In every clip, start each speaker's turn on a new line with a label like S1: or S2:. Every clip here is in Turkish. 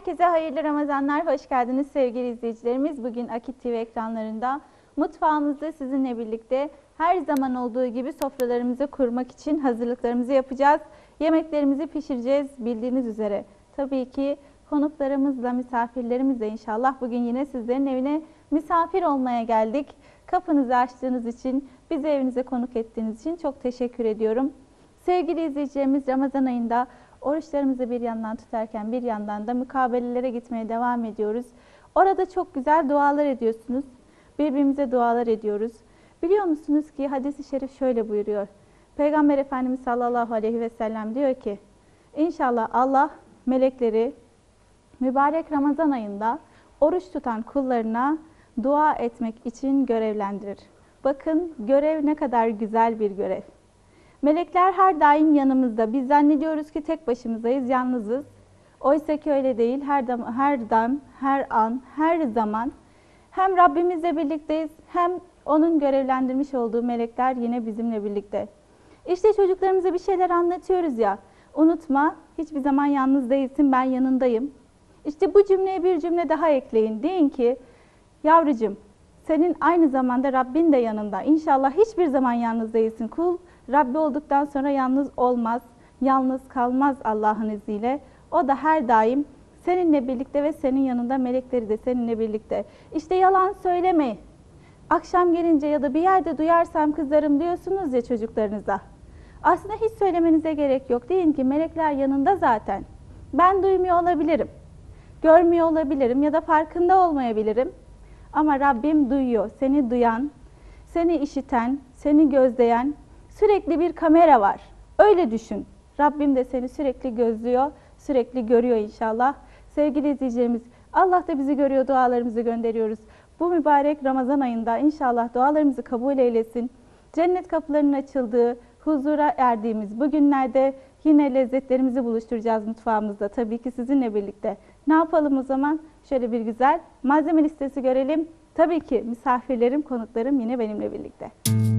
S1: Herkese hayırlı Ramazanlar, hoş geldiniz sevgili izleyicilerimiz. Bugün Akit TV ekranlarında mutfağımızda sizinle birlikte her zaman olduğu gibi sofralarımızı kurmak için hazırlıklarımızı yapacağız. Yemeklerimizi pişireceğiz bildiğiniz üzere. Tabii ki konuklarımızla, misafirlerimizle inşallah bugün yine sizlerin evine misafir olmaya geldik. Kapınızı açtığınız için, bizi evinize konuk ettiğiniz için çok teşekkür ediyorum. Sevgili izleyicilerimiz, Ramazan ayında oruçlarımızı bir yandan tutarken bir yandan da mukabelelere gitmeye devam ediyoruz. Orada çok güzel dualar ediyorsunuz. Birbirimize dualar ediyoruz. Biliyor musunuz ki hadis-i şerif şöyle buyuruyor. Peygamber Efendimiz sallallahu aleyhi ve sellem diyor ki, İnşallah Allah melekleri mübarek Ramazan ayında oruç tutan kullarına dua etmek için görevlendirir. Bakın görev ne kadar güzel bir görev. Melekler her daim yanımızda. Biz zannediyoruz ki tek başımızdayız, yalnızız. Oysa ki öyle değil. Her an, her zaman hem Rabbimizle birlikteyiz hem onun görevlendirmiş olduğu melekler yine bizimle birlikte. İşte çocuklarımıza bir şeyler anlatıyoruz ya. Unutma, hiçbir zaman yalnız değilsin, ben yanındayım. İşte bu cümleye bir cümle daha ekleyin. Deyin ki, yavrucuğum, senin aynı zamanda Rabbin de yanında. İnşallah hiçbir zaman yalnız değilsin. Kul, Rabbi olduktan sonra yalnız olmaz, yalnız kalmaz Allah'ın izniyle. O da her daim seninle birlikte ve senin yanında, melekleri de seninle birlikte. İşte yalan söyleme. Akşam gelince ya da bir yerde duyarsam kızarım diyorsunuz ya çocuklarınıza. Aslında hiç söylemenize gerek yok. Deyin ki melekler yanında zaten. Ben duymuyor olabilirim, görmüyor olabilirim ya da farkında olmayabilirim. Ama Rabbim duyuyor. Seni duyan, seni işiten, seni gözleyen sürekli bir kamera var. Öyle düşün. Rabbim de seni sürekli gözlüyor, sürekli görüyor inşallah. Sevgili izleyicilerimiz, Allah da bizi görüyor, dualarımızı gönderiyoruz. Bu mübarek Ramazan ayında inşallah dualarımızı kabul eylesin. Cennet kapılarının açıldığı, huzura erdiğimiz bu günlerde yine lezzetlerimizi buluşturacağız mutfağımızda. Tabii ki sizinle birlikte. Ne yapalım o zaman? Şöyle bir güzel malzeme listesi görelim. Tabii ki misafirlerim, konuklarım yine benimle birlikte.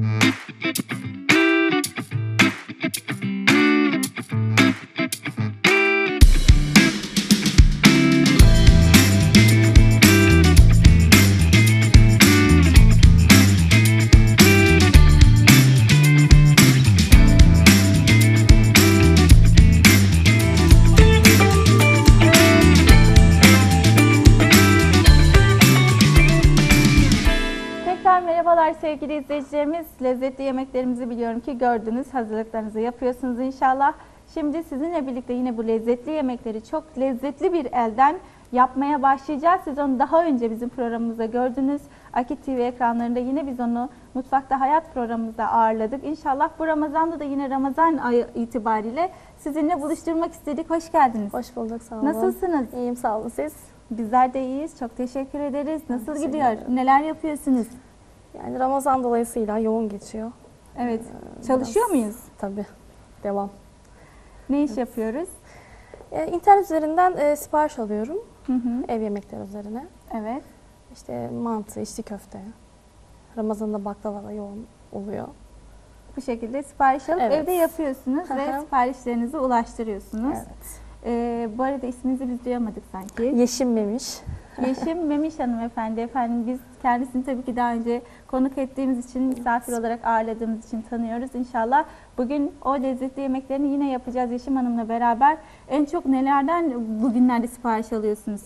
S1: Merhabalar sevgili izleyicilerimiz. Lezzetli yemeklerimizi biliyorum ki gördünüz. Hazırlıklarınızı yapıyorsunuz inşallah. Şimdi sizinle birlikte yine bu lezzetli yemekleri çok lezzetli bir elden yapmaya başlayacağız. Siz onu daha önce bizim programımızda gördünüz. Akit TV ekranlarında yine biz onu Mutfakta Hayat programımızda ağırladık. İnşallah bu Ramazan'da da yine Ramazan ayı itibariyle sizinle buluşturmak istedik. Hoş geldiniz.
S2: Hoş bulduk, sağ olun.
S1: Nasılsınız?
S2: İyiyim, sağ olun. Siz?
S1: Bizler de iyiyiz. Çok teşekkür ederiz. Nasıl gidiyor? Neler yapıyorsunuz?
S2: Yani Ramazan dolayısıyla yoğun geçiyor.
S1: Evet. Çalışıyor muyuz?
S2: Tabii. Devam.
S1: Ne iş yapıyoruz?
S2: İnternet üzerinden sipariş alıyorum.
S1: Hı hı.
S2: Ev yemekleri üzerine.
S1: Evet.
S2: İşte mantı, içli köfte. Ramazan'da baklava da yoğun oluyor.
S1: Bu şekilde sipariş alıp
S2: Evet.
S1: evde yapıyorsunuz ve siparişlerinizi ulaştırıyorsunuz.
S2: Evet.
S1: Bu arada isminizi biz duyamadık sanki.
S2: Yeşim Memiş.
S1: Yeşim Memiş hanımefendi. Efendim biz kendisini tabii ki daha önce konuk ettiğimiz için, misafir olarak ağırladığımız için tanıyoruz. İnşallah bugün o lezzetli yemeklerini yine yapacağız Yeşim Hanım'la beraber. En çok nelerden bugünlerde sipariş alıyorsunuz?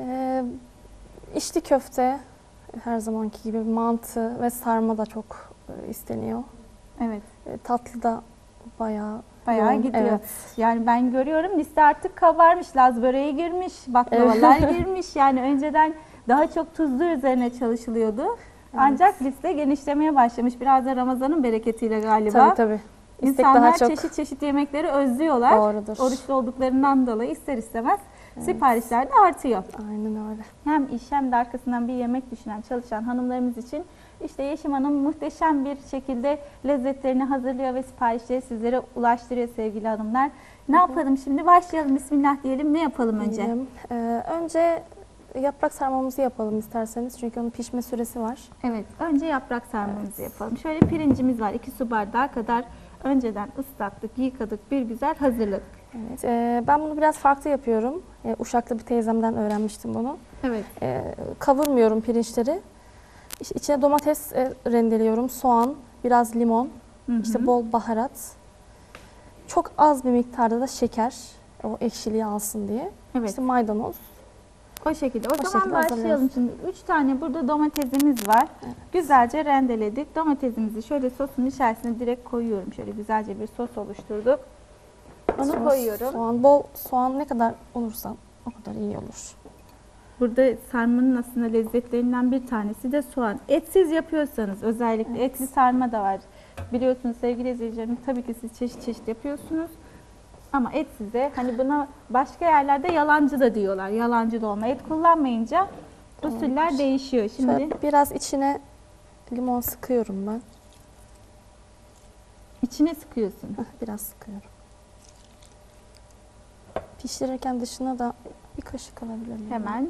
S2: İçli köfte, her zamanki gibi mantı ve sarma da çok isteniyor.
S1: Evet.
S2: Tatlı da bayağı
S1: Bayağı gidiyor.
S2: Evet.
S1: Yani ben görüyorum liste artık kabarmış. Laz böreği girmiş, baklavalar girmiş. Yani önceden daha çok tuzlu üzerine çalışılıyordu. Evet. Ancak liste genişlemeye başlamış. Biraz da Ramazan'ın bereketiyle galiba.
S2: Tabii tabii.
S1: İnsanlar
S2: daha çok...
S1: çeşit çeşit yemekleri özlüyorlar.
S2: Doğrudur.
S1: Oruçlu olduklarından dolayı ister istemez siparişler de artıyor.
S2: Aynen öyle.
S1: Hem iş hem de arkasından bir yemek düşünen, çalışan hanımlarımız için işte Yeşim Hanım muhteşem bir şekilde lezzetlerini hazırlıyor ve siparişleri sizlere ulaştırıyor sevgili hanımlar. Ne yapalım şimdi? Başlayalım. Bismillah diyelim. Ne yapalım önce?
S2: Önce yaprak sarmamızı yapalım isterseniz. Çünkü onun pişme süresi var.
S1: Evet. Önce yaprak sarmamızı yapalım. Şöyle pirincimiz var. 2 su bardağı kadar önceden ıslattık, yıkadık. Bir güzel hazırladık.
S2: Evet, ben bunu biraz farklı yapıyorum. Uşak'ta bir teyzemden öğrenmiştim bunu.
S1: Evet.
S2: Kavurmuyorum pirinçleri. İçine domates rendeliyorum, soğan, biraz limon,
S1: Hı hı.
S2: işte bol baharat. Çok az bir miktarda da şeker, o ekşiliği alsın diye.
S1: Evet.
S2: İşte maydanoz.
S1: O şekilde. O zaman
S2: şekilde
S1: başlayalım
S2: hazırlıyoruz.
S1: şimdi. 3 tane burada domatesimiz var.
S2: Evet.
S1: Güzelce rendeledik. Domatesimizi şöyle sosun içerisine direkt koyuyorum. Şöyle güzelce bir sos oluşturduk. Onu
S2: Sos,
S1: koyuyorum.
S2: Soğan, bol soğan ne kadar olursa o kadar iyi olur.
S1: Burada sarmanın aslında lezzetlerinden bir tanesi de soğan. Etsiz yapıyorsanız özellikle
S2: Evet.
S1: etli sarma da var. Biliyorsunuz sevgili izleyicilerim, tabii ki siz çeşit çeşit yapıyorsunuz. Ama etsize hani buna başka yerlerde yalancı da diyorlar. Yalancı dolma. Et kullanmayınca usuller değişiyor. Şimdi
S2: Şöyle biraz içine limon sıkıyorum ben.
S1: içine sıkıyorsun.
S2: Biraz sıkıyorum. Pişirirken dışına da bir kaşık alabilir miyim?
S1: Hemen.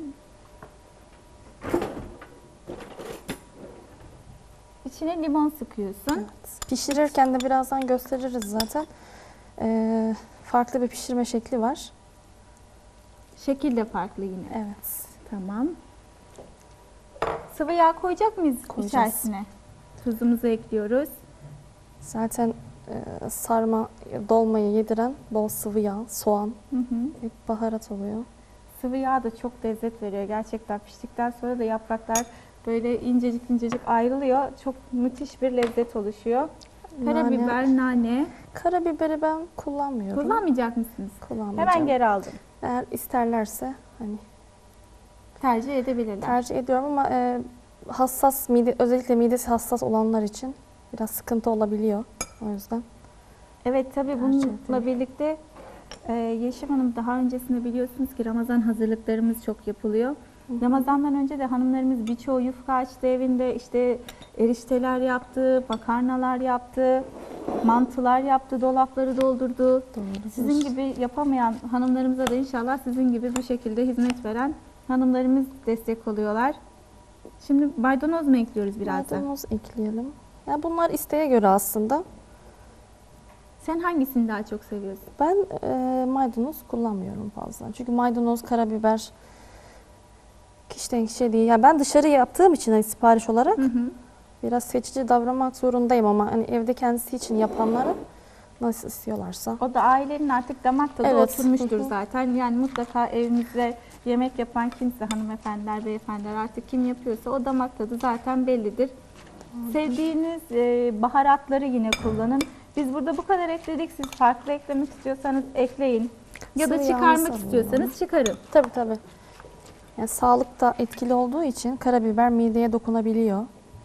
S1: İçine limon sıkıyorsun.
S2: Evet. Pişirirken de birazdan gösteririz zaten. Farklı bir pişirme şekli var.
S1: Şekil de farklı yine.
S2: Evet.
S1: Tamam. Sıvı yağ koyacak mıyız
S2: Koyacağız.
S1: içerisine? Tuzumuzu ekliyoruz.
S2: Zaten sarma, dolmayı yediren bol sıvı yağ, soğan,
S1: Hı hı.
S2: baharat oluyor.
S1: Sıvı yağ da çok lezzet veriyor. Gerçekten piştikten sonra da yapraklar böyle incecik incecik ayrılıyor. Çok müthiş bir lezzet oluşuyor. Karabiber, nane.
S2: Karabiberi ben kullanmıyorum.
S1: Kullanmayacak mısınız?
S2: Kullanmayacağım.
S1: Hemen geri aldım.
S2: Eğer isterlerse hani
S1: Tercih edebilirler.
S2: tercih ediyorum ama hassas özellikle midesi hassas olanlar için biraz sıkıntı olabiliyor. O yüzden.
S1: Evet, tabii
S2: Tercih
S1: bununla
S2: ederim.
S1: birlikte Yeşim Hanım, daha öncesinde biliyorsunuz ki Ramazan hazırlıklarımız çok yapılıyor. Ramazan'dan önce de hanımlarımız birçoğu yufka açtı evinde, işte erişteler yaptı, makarnalar yaptı, mantılar yaptı, dolapları doldurdu.
S2: Doğrudur.
S1: Sizin gibi yapamayan hanımlarımıza da inşallah sizin gibi bu şekilde hizmet veren hanımlarımız destek oluyorlar. Şimdi maydanoz mu ekliyoruz biraz da?
S2: Maydanoz ekleyelim. Ya bunlar isteğe göre aslında.
S1: Sen hangisini daha çok seviyorsun?
S2: Ben maydanoz kullanmıyorum fazla. Çünkü maydanoz, karabiber kişiden kişiye değil. Ya ben dışarı yaptığım için hani sipariş olarak
S1: Hı hı.
S2: biraz seçici davranmak zorundayım ama hani evde kendisi için yapanları nasıl istiyorlarsa.
S1: O da ailenin artık damak tadı
S2: Evet.
S1: oturmuştur
S2: Hı hı.
S1: zaten. Yani mutlaka evimizde yemek yapan kimse, hanımefendiler, beyefendiler, artık kim yapıyorsa o damak tadı zaten bellidir. Sevdiğiniz baharatları yine kullanın. Biz burada bu kadar ekledik. Siz farklı eklemek istiyorsanız ekleyin. Ya da
S2: Sıvı
S1: çıkarmak
S2: yağımızı
S1: istiyorsanız
S2: alalım.
S1: çıkarın.
S2: Tabii tabii. Yani sağlıkta etkili olduğu için karabiber mideye dokunabiliyor.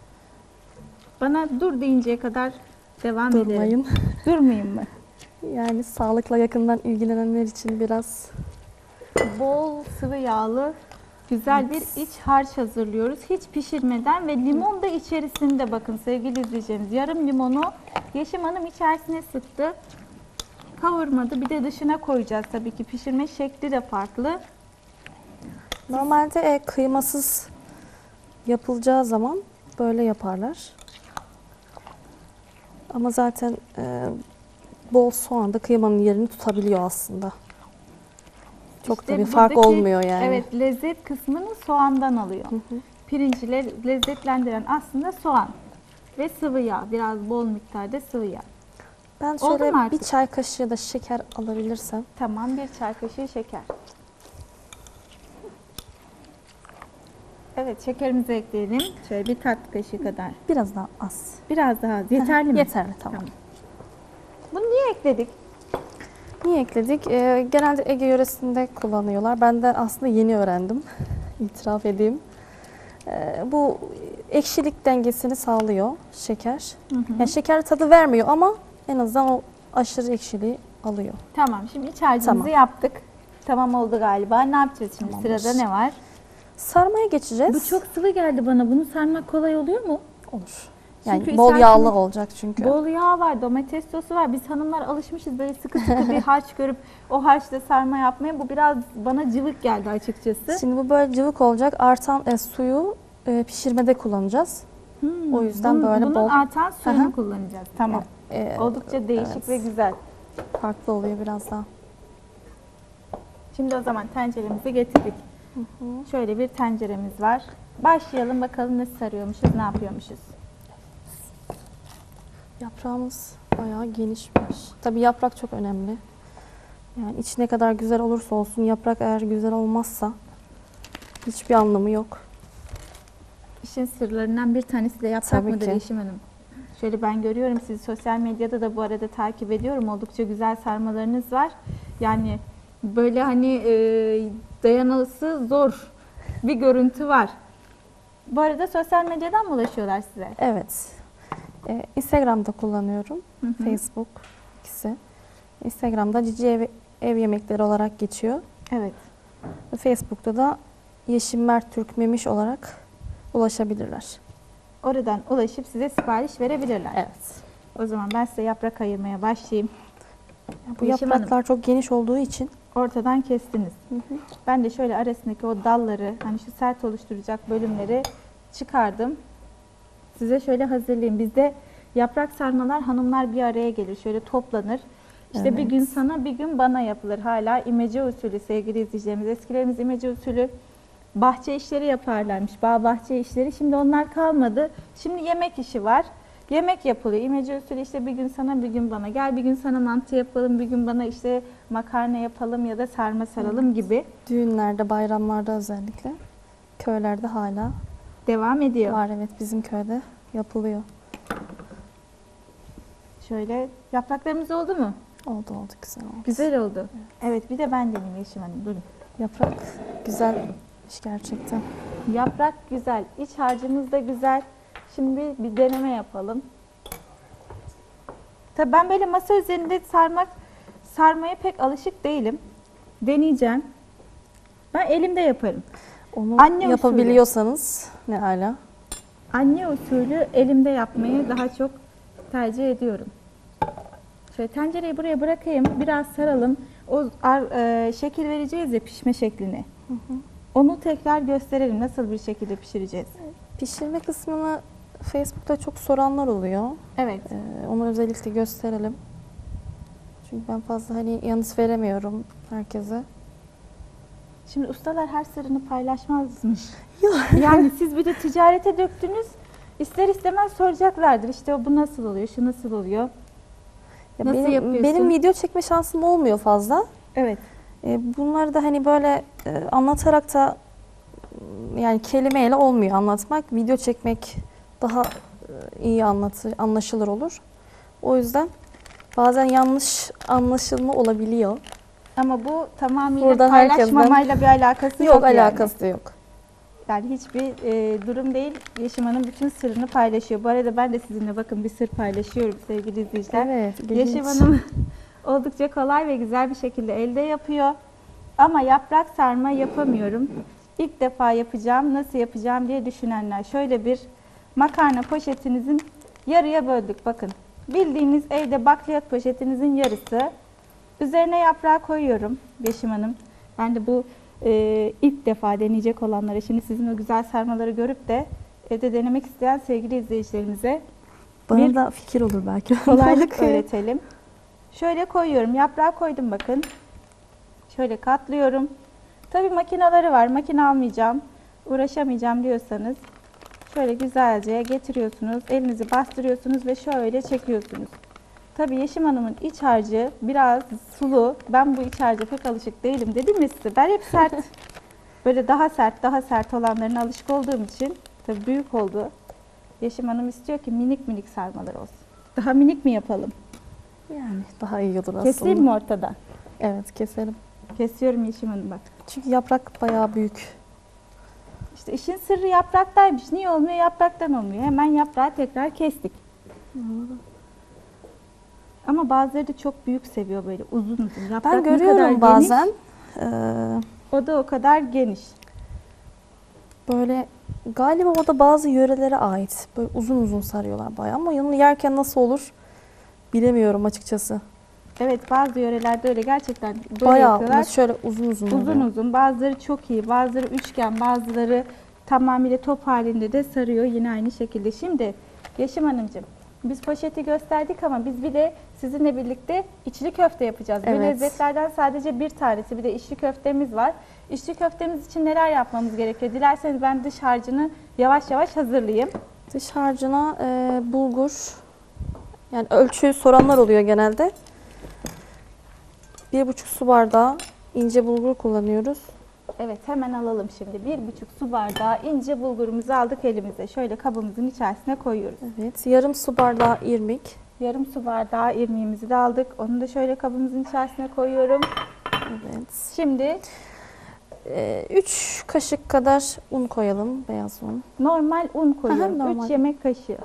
S1: Bana dur deyinceye kadar devam edelim.
S2: Durmayın.
S1: Durmayayım mı?
S2: Yani sağlıkla yakından ilgilenenler için biraz
S1: Bol sıvı yağlı güzel bir iç harç hazırlıyoruz. Hiç pişirmeden ve limon da içerisinde, bakın sevgili izleyicilerimiz. Yarım limonu Yeşim Hanım içerisine sıktı. Kavurmadı. Bir de dışına koyacağız tabii ki. Pişirme şekli de farklı.
S2: normalde kıymasız yapılacağı zaman böyle yaparlar. Ama zaten bol soğan da kıymanın yerini tutabiliyor aslında. Çok
S1: İşte
S2: da bir fark
S1: buradaki,
S2: olmuyor yani.
S1: Evet, lezzet kısmını soğandan alıyor.
S2: Hı hı.
S1: Pirinci lezzetlendiren aslında soğan ve sıvı yağ. Biraz bol miktarda sıvı yağ.
S2: Ben
S1: Oldu mu
S2: şöyle bir
S1: artık?
S2: çay kaşığı da şeker alabilirsem.
S1: Tamam, bir çay kaşığı şeker. Evet, şekerimizi ekleyelim. Şöyle bir tatlı kaşığı kadar.
S2: Biraz daha az.
S1: Biraz daha az. Yeterli mi?
S2: Yeterli, tamam.
S1: Tamam. Bunu niye ekledik?
S2: Niye ekledik? Genelde Ege yöresinde kullanıyorlar. Ben de aslında yeni öğrendim. İtiraf edeyim. Bu ekşilik dengesini sağlıyor şeker.
S1: Hı hı.
S2: Yani şeker tadı vermiyor ama en azından o aşırı ekşiliği alıyor.
S1: Tamam, şimdi iç harcımızı
S2: Tamam.
S1: yaptık. Tamam oldu galiba. Ne yapacağız şimdi?
S2: Tamamdır.
S1: Sırada ne var?
S2: Sarmaya geçeceğiz.
S1: Bu çok sıvı geldi bana. Bunu sarmak kolay oluyor mu?
S2: olur. Yani
S1: Çünkü
S2: bol
S1: isterseniz-
S2: yağlı olacak çünkü.
S1: Bol yağ var, domates sosu var. Biz hanımlar alışmışız böyle sıkı sıkı bir harç görüp o harçla sarma yapmaya. Bu biraz bana cıvık geldi açıkçası.
S2: Şimdi bu böyle cıvık olacak. Artan suyu pişirmede kullanacağız. O yüzden böyle
S1: bunun
S2: bol
S1: artan suyunu
S2: Aha.
S1: kullanacağız. Tamam.
S2: e,
S1: Oldukça değişik
S2: evet.
S1: ve güzel.
S2: farklı oluyor biraz daha.
S1: Şimdi o zaman tenceremizi getirdik. Şöyle bir tenceremiz var. Başlayalım bakalım nasıl sarıyormuşuz, ne yapıyormuşuz.
S2: Yaprağımız bayağı genişmiş. Tabii yaprak çok önemli. Yani iç ne kadar güzel olursa olsun yaprak eğer güzel olmazsa hiçbir anlamı yok.
S1: İşin sırlarından bir tanesi de yaprak
S2: Tabii
S1: mıdır
S2: ki.
S1: Yeşim Hanım? Şöyle ben görüyorum sizi sosyal medyada da bu arada takip ediyorum. Oldukça güzel sarmalarınız var. Yani böyle hani dayanılması zor bir görüntü var. Bu arada sosyal medyadan mı ulaşıyorlar size?
S2: Evet. Instagram'da kullanıyorum.
S1: Hı hı.
S2: Facebook ikisi. Instagram'da Cici ev yemekleri olarak geçiyor.
S1: Evet.
S2: Facebook'ta da Yeşim Mert Türk Memiş olarak ulaşabilirler.
S1: Oradan ulaşıp size sipariş verebilirler.
S2: Evet.
S1: O zaman ben size yaprak ayırmaya başlayayım.
S2: Bu
S1: Yeşim
S2: yapraklar çok geniş olduğu için
S1: Ortadan kestiniz. Ben de şöyle arasındaki o dalları, hani şu sert oluşturacak bölümleri çıkardım. Size şöyle hazırlayayım. Bizde yaprak sarmalar hanımlar bir araya gelir. Şöyle toplanır. İşte bir
S2: Evet.
S1: gün sana bir gün bana yapılır. Hala imece usulü sevgili izleyicilerimiz. Eskilerimiz imece usulü bahçe işleri yaparlarmış. Bağ bahçe işleri. Şimdi onlar kalmadı. Şimdi yemek işi var. Yemek yapılıyor. İmece usulü işte bir gün sana bir gün bana. Gel bir gün sana mantı yapalım. Bir gün bana işte makarna yapalım ya da sarma saralım gibi
S2: düğünlerde, bayramlarda özellikle köylerde hala
S1: devam ediyor.
S2: var. Evet, bizim köyde yapılıyor.
S1: Şöyle yapraklarımız oldu mu?
S2: Oldu güzel oldu.
S1: Güzel oldu. Evet bir de ben deneyeyim Yeşim Hanım. Durun.
S2: Yaprak güzelmiş gerçekten.
S1: Yaprak güzel. İç harcımız da güzel. Şimdi bir deneme yapalım. Tabii ben böyle masa üzerinde sarmaya pek alışık değilim. Deneyeceğim. Ben elimde yaparım.
S2: Onu
S1: Anne usulü.
S2: yapabiliyorsanız ne âlâ.
S1: Anne usulü elimde yapmayı daha çok tercih ediyorum. Şöyle tencereyi buraya bırakayım. Biraz saralım. O şekil vereceğiz ya pişme şeklini. Onu tekrar gösterelim. Nasıl bir şekilde pişireceğiz?
S2: Pişirme kısmını Facebook'ta çok soranlar oluyor.
S1: Evet.
S2: Onu özellikle gösterelim. Çünkü ben fazla hani yanıt veremiyorum herkese.
S1: Şimdi ustalar her sırrını paylaşmazmış. Yani siz bir de ticarete döktünüz. İster istemez soracaklardır. İşte bu nasıl oluyor, şu nasıl oluyor?
S2: Ya
S1: Nasıl yapıyorsun?
S2: benim video çekme şansım olmuyor fazla.
S1: Evet.
S2: Bunları da hani böyle anlatarak da yani kelimeyle olmuyor anlatmak. Video çekmek daha iyi anlaşılır olur. O yüzden bazen yanlış anlaşılma olabiliyor.
S1: Ama bu tamamıyla
S2: Buradan
S1: paylaşmamayla bir alakası yok.
S2: Yok,
S1: yani.
S2: alakası yok.
S1: Yani hiçbir durum değil. Yeşim Hanım bütün sırrını paylaşıyor. Bu arada ben de sizinle bakın bir sır paylaşıyorum sevgili izleyiciler.
S2: Evet, ilginç.
S1: Yeşim Hanım oldukça kolay ve güzel bir şekilde elde yapıyor. Ama yaprak sarma yapamıyorum. İlk defa yapacağım, nasıl yapacağım diye düşünenler. Şöyle bir makarna poşetinizin yarıya böldük bakın. Bildiğiniz evde bakliyat poşetinizin yarısı. Üzerine yaprağı koyuyorum Yeşim Hanım. Ben de bu ilk defa deneyecek olanlara, şimdi sizin o güzel sarmaları görüp de evde denemek isteyen sevgili izleyicilerimize
S2: Bana
S1: bir
S2: da fikir olur belki.
S1: kolaylık öğretelim. Şöyle koyuyorum. Yaprağı koydum bakın. Şöyle katlıyorum. Tabii makineleri var. Makine almayacağım, uğraşamayacağım diyorsanız şöyle güzelce getiriyorsunuz. Elinizi bastırıyorsunuz ve şöyle çekiyorsunuz. Tabii Yeşim Hanım'ın iç harcı biraz sulu. Ben bu iç harca pek alışık değilim dedim ya size. Ben hep sert, böyle daha sert olanlarına alışık olduğum için tabii büyük oldu. Yeşim Hanım istiyor ki minik minik sarmalar olsun. Daha minik mi yapalım?
S2: Yani daha iyi olur aslında.
S1: Keseyim mi ortadan?
S2: Evet, keselim.
S1: Kesiyorum Yeşim Hanım bak.
S2: Çünkü yaprak bayağı büyük.
S1: İşte işin sırrı yapraktaymış. Niye olmuyor? Yapraktan olmuyor. Hemen yaprağı tekrar kestik. Ama bazıları da çok büyük seviyor böyle uzun uzun. Yaprak
S2: Ben
S1: ne kadar
S2: görüyorum bazen
S1: o da o kadar geniş.
S2: böyle galiba o da bazı yörelere ait. Böyle uzun uzun sarıyorlar bayağı ama yanını yerken nasıl olur bilemiyorum açıkçası.
S1: Evet bazı yörelerde öyle gerçekten böyle
S2: Bayağı
S1: yapıyorlar.
S2: şöyle uzun uzun
S1: Uzun
S2: oluyor.
S1: uzun. Bazıları çok iyi. Bazıları üçgen. Bazıları tamamıyla top halinde de sarıyor. Yine aynı şekilde. Şimdi Yeşim Hanımcığım Biz poşeti gösterdik ama biz bir de sizinle birlikte içli köfte yapacağız. Bu
S2: Evet.
S1: lezzetlerden sadece bir tanesi. Bir de içli köftemiz var. İçli köftemiz için neler yapmamız gerekiyor? Dilerseniz ben dış harcını yavaş yavaş hazırlayayım.
S2: Dış harcına bulgur, yani ölçüyü soranlar oluyor genelde. 1,5 su bardağı ince bulgur kullanıyoruz.
S1: Evet, hemen alalım şimdi. 1,5 su bardağı ince bulgurumuzu aldık elimize. Şöyle kabımızın içerisine koyuyoruz.
S2: Evet, yarım su bardağı irmik.
S1: Yarım su bardağı irmiğimizi de aldık. Onu da şöyle kabımızın içerisine koyuyorum.
S2: Evet.
S1: Şimdi
S2: 3 kaşık kadar un koyalım, beyaz un.
S1: normal un koyuyorum.
S2: Aha, normal.
S1: 3 yemek kaşığı.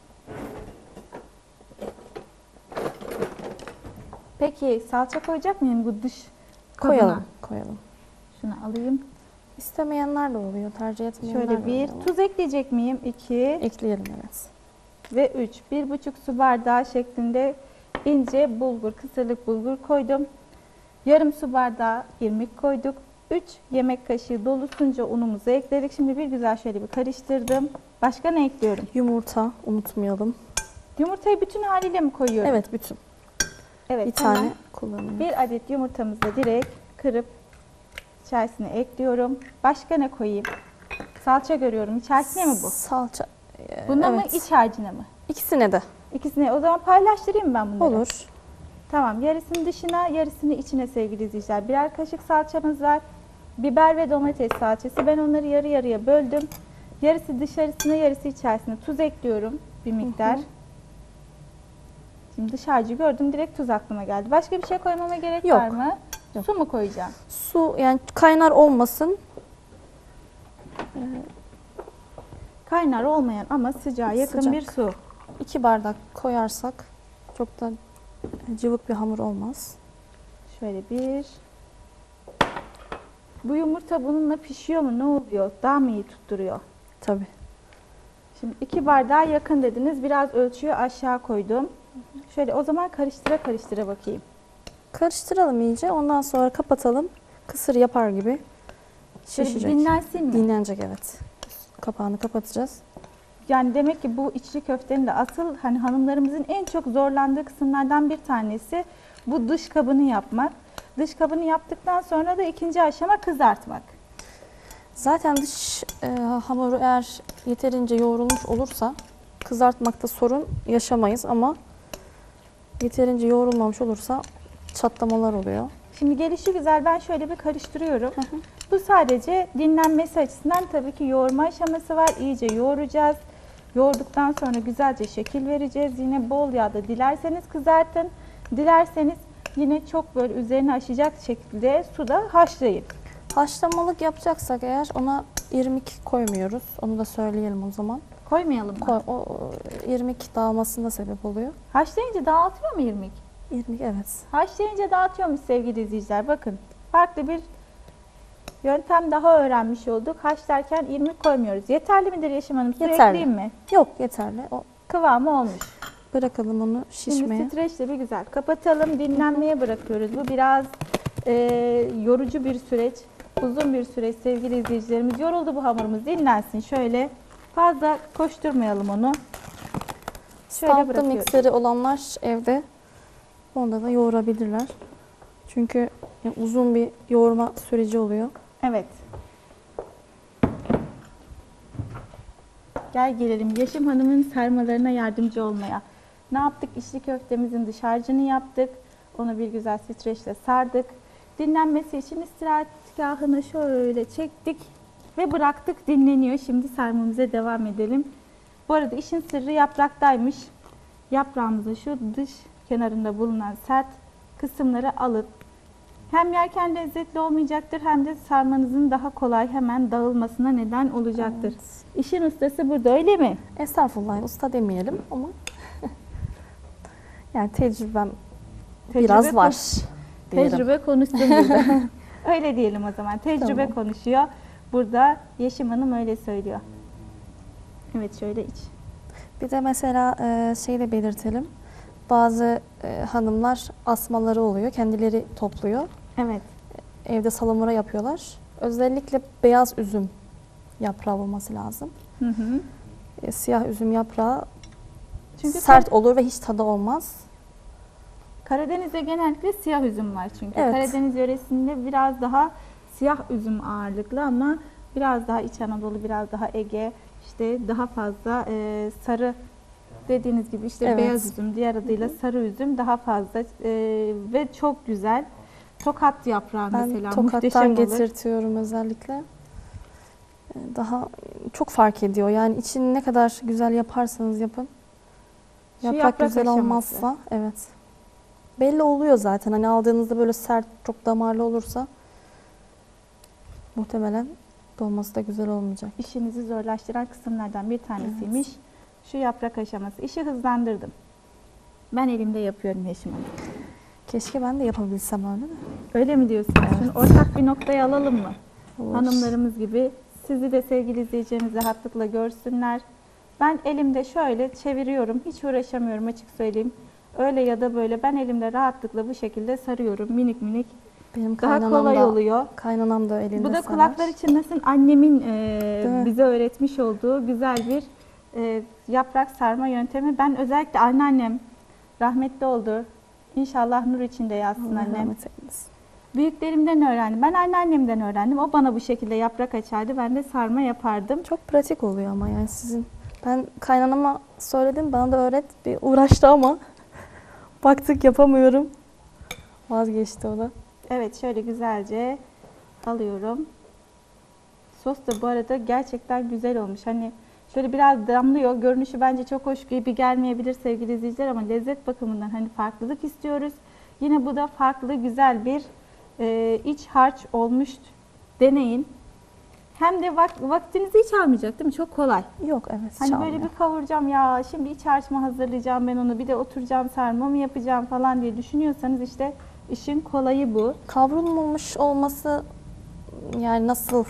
S1: Peki salça koyacak mıyım bu dış kabına?
S2: Koyalım, koyalım.
S1: Şunu alayım.
S2: İstemeyenler de oluyor, tercih etmeyenler
S1: Şöyle
S2: de
S1: 1.
S2: oluyor.
S1: Tuz ekleyecek miyim? 2
S2: Ekleyelim, evet.
S1: ve 3. 1,5 su bardağı şeklinde ince bulgur, kısırlık bulgur koydum. Yarım su bardağı irmik koyduk. 3 yemek kaşığı dolusunca unumuzu ekledik. Şimdi bir güzel şöyle bir karıştırdım. Başka ne ekliyorum?
S2: Yumurta unutmayalım.
S1: Yumurtayı bütün haliyle mi koyuyorum?
S2: Evet, bütün.
S1: Evet,
S2: Bir
S1: hemen
S2: tane kullanıyorum.
S1: bir adet yumurtamızı da direkt kırıp içerisine ekliyorum. Başka ne koyayım? Salça görüyorum. İçerisine mi bu?
S2: Salça.
S1: Buna mı,
S2: evet.
S1: iç harcına mı?
S2: İkisine de.
S1: İkisine. O zaman paylaştırayım mı ben bunları?
S2: Olur.
S1: Tamam. Yarısını dışına, yarısını içine sevgili izleyiciler. Birer kaşık salçamız var. Biber ve domates salçası. Ben onları yarı yarıya böldüm. Yarısı dışarısına, yarısı içerisine. Tuz ekliyorum bir miktar.
S2: Hı hı.
S1: Şimdi dış harcı gördüm. Direkt tuz aklıma geldi. Başka bir şey koymama gerek
S2: Yok.
S1: var mı?
S2: Yok.
S1: Su mu koyacağım?
S2: Su, yani kaynar olmasın.
S1: Kaynar olmayan ama sıcağa yakın
S2: Sıcak.
S1: bir su.
S2: 2 bardak koyarsak çok da cıvık bir hamur olmaz.
S1: Şöyle bir. Bu yumurta bununla pişiyor mu? Ne oluyor? Daha mı iyi tutturuyor?
S2: Tabii.
S1: Şimdi 2 bardağa yakın dediniz. Biraz ölçüyü aşağı koydum. Şöyle o zaman karıştıra karıştıra bakayım.
S2: Karıştıralım iyice. Ondan sonra kapatalım. Kısır yapar gibi
S1: Şöyle bir
S2: şişecek.
S1: dinlensin mi?
S2: Dinlenecek, evet. Kapağını kapatacağız.
S1: Yani demek ki bu içli köftenin de asıl hani hanımlarımızın en çok zorlandığı kısımlardan bir tanesi bu dış kabını yapmak. Dış kabını yaptıktan sonra da ikinci aşama kızartmak.
S2: Zaten dış hamuru eğer yeterince yoğrulmuş olursa kızartmakta sorun yaşamayız ama yeterince yoğrulmamış olursa çatlamalar oluyor.
S1: Şimdi gelişi güzel ben şöyle bir karıştırıyorum. Bu sadece dinlenmesi açısından, tabii ki yoğurma aşaması var. İyice yoğuracağız. Yoğurduktan sonra güzelce şekil vereceğiz. Yine bol yağda dilerseniz kızartın. Dilerseniz yine çok böyle üzerine aşacak şekilde suda haşlayın.
S2: Haşlamalık yapacaksak eğer ona irmik koymuyoruz. Onu da söyleyelim o zaman.
S1: Koymayalım mı?
S2: O irmik dağılmasına sebep oluyor.
S1: Haşlayınca dağıtıyor mu irmik?
S2: İrmik, evet.
S1: Haşlayınca dağıtıyormuş sevgili izleyiciler. Bakın farklı bir yöntem daha öğrenmiş olduk. Haşlarken irmik koymuyoruz. Yeterli midir Yeşim Hanım? Su
S2: Yeterli.
S1: ekleyeyim mi?
S2: Yok, yeterli. O,
S1: Kıvamı olmuş.
S2: bırakalım onu şişmeye.
S1: Şimdi streçle bir güzel kapatalım. Dinlenmeye bırakıyoruz. Bu biraz yorucu bir süreç. Uzun bir süreç sevgili izleyicilerimiz. Yoruldu bu hamurumuz. Dinlensin. Şöyle fazla koşturmayalım onu. Şöyle
S2: Statlı
S1: bırakıyoruz.
S2: mikseri olanlar evde onda da yoğurabilirler. Çünkü uzun bir yoğurma süreci oluyor.
S1: Evet. Gel gelelim Yeşim Hanım'ın sarmalarına yardımcı olmaya. Ne yaptık? İçli köftemizin dış harcını yaptık. Onu bir güzel streçle sardık. Dinlenmesi için istirahatgahına şöyle çektik ve bıraktık, dinleniyor. Şimdi sarmamıza devam edelim. Bu arada işin sırrı yapraktaymış. Yaprağımızı şu dış kenarında bulunan sert kısımları alıp hem yerken lezzetli olmayacaktır hem de sarmanızın daha kolay hemen dağılmasına neden olacaktır.
S2: Evet.
S1: İşin ustası burada, öyle mi?
S2: Estağfurullah, usta demeyelim ama yani tecrübem
S1: Tecrübe
S2: biraz var diyelim.
S1: Tecrübe konuşsun burada. Öyle diyelim o zaman. Tecrübe
S2: Tamam.
S1: konuşuyor. Burada Yeşim Hanım öyle söylüyor. Evet, şöyle iç.
S2: Bir de mesela şey de belirtelim. Bazı hanımlar asmaları oluyor. Kendileri topluyor.
S1: Evet.
S2: Evde salamura yapıyorlar. Özellikle beyaz üzüm yaprağı olması lazım.
S1: Hı hı.
S2: Siyah üzüm yaprağı
S1: Çünkü
S2: sert olur ve hiç tadı olmaz.
S1: Karadeniz'de genellikle siyah üzüm var çünkü.
S2: Evet.
S1: Karadeniz yöresinde biraz daha siyah üzüm ağırlıklı ama biraz daha İç Anadolu, biraz daha Ege, işte daha fazla sarı dediğiniz gibi işte
S2: Evet.
S1: beyaz üzüm, diğer adıyla sarı üzüm daha fazla ve çok güzel. Tokat yaprağı
S2: Ben
S1: mesela
S2: Tokat'tan
S1: muhteşem olur.
S2: getirtiyorum özellikle. Daha çok fark ediyor. Yani içini ne kadar güzel yaparsanız yapın.
S1: Şu
S2: Yaprak güzel
S1: aşaması.
S2: olmazsa, evet. Belli oluyor zaten. Hani aldığınızda böyle sert, çok damarlı olursa muhtemelen dolması da güzel olmayacak.
S1: İşinizi zorlaştıran kısımlardan bir tanesiymiş. Şu yaprak aşaması. İşi hızlandırdım. Ben elimde yapıyorum Yeşim Hanım.
S2: Keşke ben de yapabilsem öyle de.
S1: Öyle mi diyorsun? Şimdi ortak bir noktaya alalım mı?
S2: Olur.
S1: Hanımlarımız gibi sizi de sevgili izleyicilerimiz rahatlıkla görsünler. Ben elimde şöyle çeviriyorum. Hiç uğraşamıyorum açık söyleyeyim. Öyle ya da böyle ben elimde rahatlıkla bu şekilde sarıyorum minik minik.
S2: Benim
S1: Daha kolay oluyor.
S2: Kaynanam da elinde
S1: Bu da
S2: sarar.
S1: kulaklar çınlasın annemin
S2: mi?
S1: bize öğretmiş olduğu güzel bir yaprak sarma yöntemi. Ben özellikle anneannem rahmetli oldu. İnşallah nur içinde yatsın
S2: Allah
S1: annem.
S2: rahmet eylesin.
S1: Büyüklerimden öğrendim. Ben anneannemden öğrendim. O bana bu şekilde yaprak açardı. Ben de sarma yapardım.
S2: Çok pratik oluyor ama yani sizin. Ben kaynanama söyledim, bana da öğret. Bir uğraştı ama baktık yapamıyorum. Vazgeçti o da.
S1: Evet, şöyle güzelce alıyorum. Sos da bu arada gerçekten güzel olmuş. Hani şöyle biraz damlıyor. Görünüşü bence çok hoş gibi gelmeyebilir sevgili izleyiciler ama lezzet bakımından hani farklılık istiyoruz. Yine bu da farklı güzel bir iç harç olmuş. Deneyin. Hem de vaktinizi hiç almayacak değil mi? Çok kolay.
S2: Yok, evet,
S1: Hani
S2: çalmıyor.
S1: böyle bir kavuracağım ya şimdi iç harcımı hazırlayacağım ben onu bir de oturacağım sarma mı yapacağım falan diye düşünüyorsanız işte işin kolayı bu.
S2: Kavrulmamış olması yani nasıl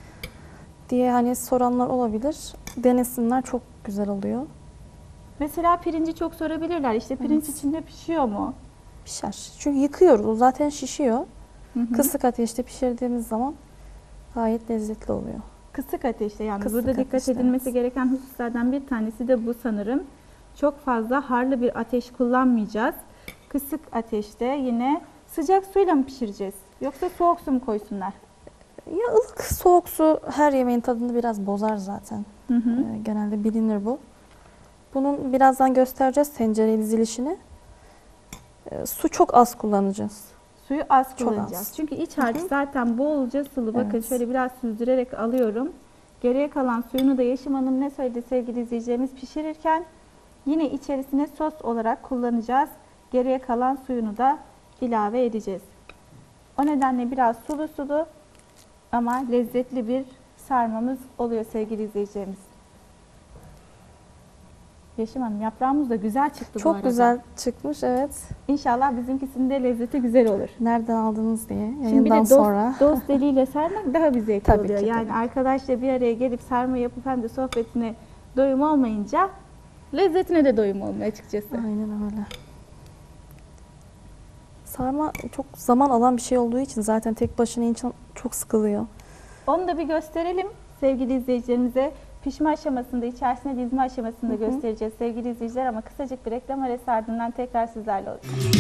S2: diye hani soranlar olabilir. Denesinler, çok güzel oluyor.
S1: Mesela pirinci çok sorabilirler. İşte pirinç içinde pişiyor mu?
S2: Pişer. Çünkü yıkıyoruz. O zaten şişiyor.
S1: Hı hı.
S2: Kısık ateşte pişirdiğimiz zaman gayet lezzetli oluyor.
S1: Kısık ateşte yani
S2: Kısık
S1: burada dikkat
S2: ateşte,
S1: edilmesi
S2: evet.
S1: gereken hususlardan bir tanesi de bu sanırım. Çok fazla harlı bir ateş kullanmayacağız. Kısık ateşte yine sıcak suyla mı pişireceğiz? Yoksa soğuk su mu koysunlar?
S2: Ya ılık, soğuk su her yemeğin tadını biraz bozar zaten.
S1: Hı hı.
S2: Genelde bilinir bu. Bunun birazdan göstereceğiz tencere dizilişini. Su çok az kullanacağız.
S1: Suyu az
S2: Çok
S1: kullanacağız.
S2: az.
S1: Çünkü iç harç zaten bolca sıvı. Bakın
S2: Evet.
S1: şöyle biraz süzdürerek alıyorum. Geriye kalan suyunu da Yeşim Hanım ne söyledi sevgili izleyicilerimiz pişirirken yine içerisine sos olarak kullanacağız. Geriye kalan suyunu da ilave edeceğiz. O nedenle biraz sulu sulu ama lezzetli bir sarmamız oluyor sevgili izleyicilerimiz. Yeşim Hanım yaprağımız da güzel çıktı bu
S2: Çok
S1: arada.
S2: güzel çıkmış, evet.
S1: İnşallah bizimkisinin de lezzeti güzel olur.
S2: Nereden aldınız diye
S1: Şimdi bir
S2: yayından
S1: de
S2: sonra.
S1: dost eliyle sarmak daha bir zevkli
S2: Tabii
S1: oluyor.
S2: ki,
S1: Yani
S2: tabii.
S1: arkadaşla bir araya gelip sarma yapıp hem de sohbetine doyum olmayınca lezzetine de doyum olmuyor açıkçası.
S2: Aynen öyle. Sarma çok zaman alan bir şey olduğu için zaten tek başına insan çok sıkılıyor.
S1: Onu da bir gösterelim sevgili izleyicilerimize. Pişme aşamasında, içerisine dizme aşamasında göstereceğiz sevgili izleyiciler ama kısacık bir reklam arası ardından tekrar sizlerle olacağız.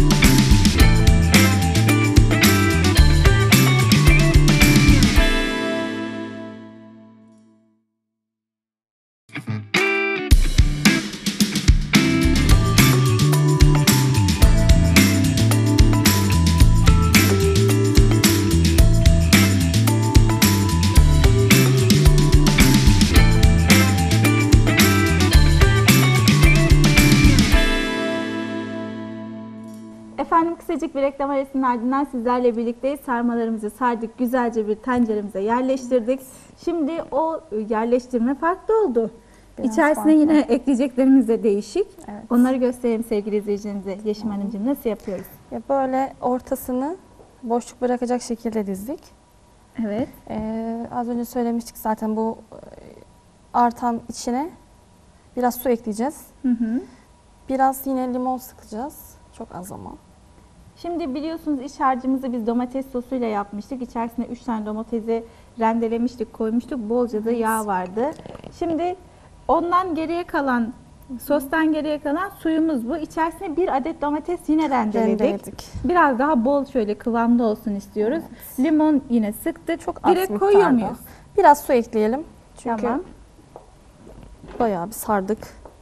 S1: Efendim kısacık bir reklam arasının ardından sizlerle birlikte sarmalarımızı sardık. Güzelce bir tenceremize yerleştirdik. Şimdi o yerleştirme farklı oldu.
S2: Biraz
S1: İçerisine
S2: farklı.
S1: yine ekleyeceklerimiz de değişik.
S2: Evet.
S1: Onları gösterelim sevgili izleyicilerimize. Yeşim Hanımcığım nasıl yapıyoruz?
S2: Ya böyle ortasını boşluk bırakacak şekilde dizdik.
S1: Evet.
S2: Az önce söylemiştik zaten bu artan içine biraz su ekleyeceğiz.
S1: Hı hı.
S2: Biraz yine limon sıkacağız. Çok az ama.
S1: Şimdi biliyorsunuz iç harcımızı biz domates sosuyla yapmıştık. İçerisine 3 tane domatesi rendelemiştik, koymuştuk. Bolca da yağ vardı. Şimdi ondan geriye kalan Sostan geriye kalan suyumuz bu. İçerisine 1 adet domates yine rendeledik.
S2: Rendeledik.
S1: Biraz daha bol şöyle kıvamda olsun istiyoruz. Limon yine sıktık.
S2: Çok az
S1: Direkt koyuyor
S2: miktarda.
S1: muyuz?
S2: Biraz su ekleyelim. Çünkü
S1: Tamam.
S2: bayağı bir sardık.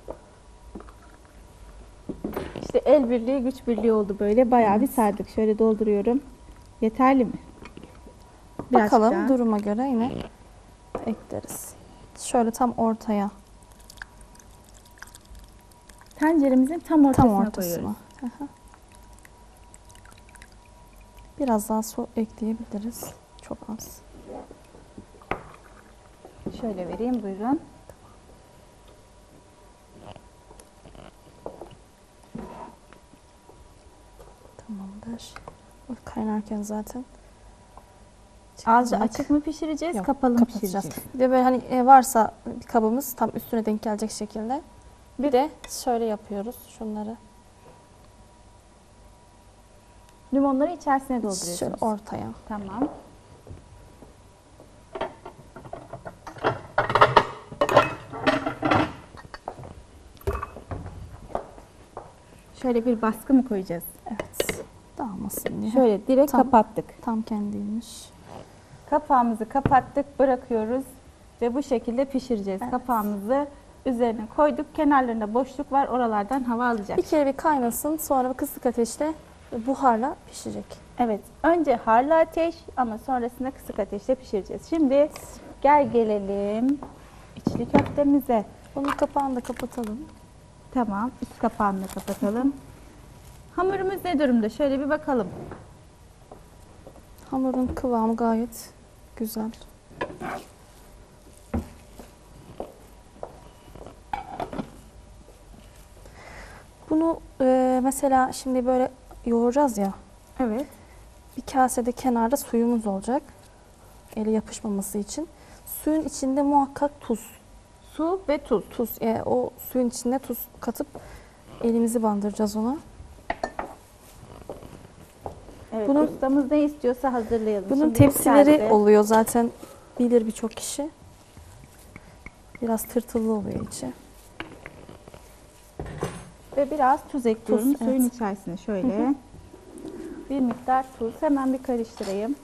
S1: İşte el birliği güç birliği oldu böyle. Bayağı bir sardık. Şöyle dolduruyorum. Yeterli mi? Birazcık
S2: Bakalım
S1: daha.
S2: duruma göre yine ekleriz. Şöyle tam ortaya,
S1: Tenceremizin tam ortasına,
S2: tam ortasına.
S1: koyuyoruz.
S2: Hı hı. Biraz daha su ekleyebiliriz. Çok az.
S1: Şöyle vereyim, buyurun.
S2: Tamamdır. O kaynarken zaten
S1: Ağzı
S2: çıkacak.
S1: açık mı pişireceğiz,
S2: Yok,
S1: kapalı mı
S2: kapatacağız.
S1: pişireceğiz?
S2: Bir de böyle hani varsa bir kabımız tam üstüne denk gelecek şekilde. Bir de şöyle yapıyoruz şunları.
S1: Limonları içerisine dolduruyorsunuz.
S2: Şöyle ortaya.
S1: Tamam. Şöyle bir baskı mı koyacağız?
S2: Evet. Dağılmasın diye.
S1: Şöyle direkt
S2: Tam.
S1: kapattık.
S2: Tam kendiymiş.
S1: Kapağımızı kapattık, bırakıyoruz ve bu şekilde pişireceğiz.
S2: Evet.
S1: Kapağımızı üzerine koyduk. Kenarlarında boşluk var. Oralardan hava alacak.
S2: Bir kere bir kaynasın, sonra kısık ateşte buharla pişecek.
S1: Evet. Önce harlı ateş ama sonrasında kısık ateşte pişireceğiz. Şimdi gel gelelim içli köftemize.
S2: Bunun kapağını da kapatalım.
S1: Tamam. Üst kapağını da kapatalım. Hamurumuz ne durumda? Şöyle bir bakalım.
S2: Hamurun kıvamı gayet güzel. Bunu mesela şimdi böyle yoğuracağız ya.
S1: Evet.
S2: Bir kasede kenarda suyumuz olacak. Ele yapışmaması için. Suyun içinde muhakkak tuz.
S1: Su ve tuz.
S2: Tuz. O suyun içine tuz katıp elimizi bandıracağız ona.
S1: Evet.
S2: Bunun-
S1: Ustamız ne istiyorsa hazırlayalım.
S2: Bunun
S1: Şimdi
S2: tepsileri
S1: yükseldi.
S2: oluyor zaten, bilir birçok kişi. Biraz tırtıllı oluyor içi.
S1: Ve biraz tuz ekliyorum
S2: Tuz,
S1: suyun
S2: evet.
S1: içerisine şöyle. Bir miktar tuz. Hemen bir karıştırayım.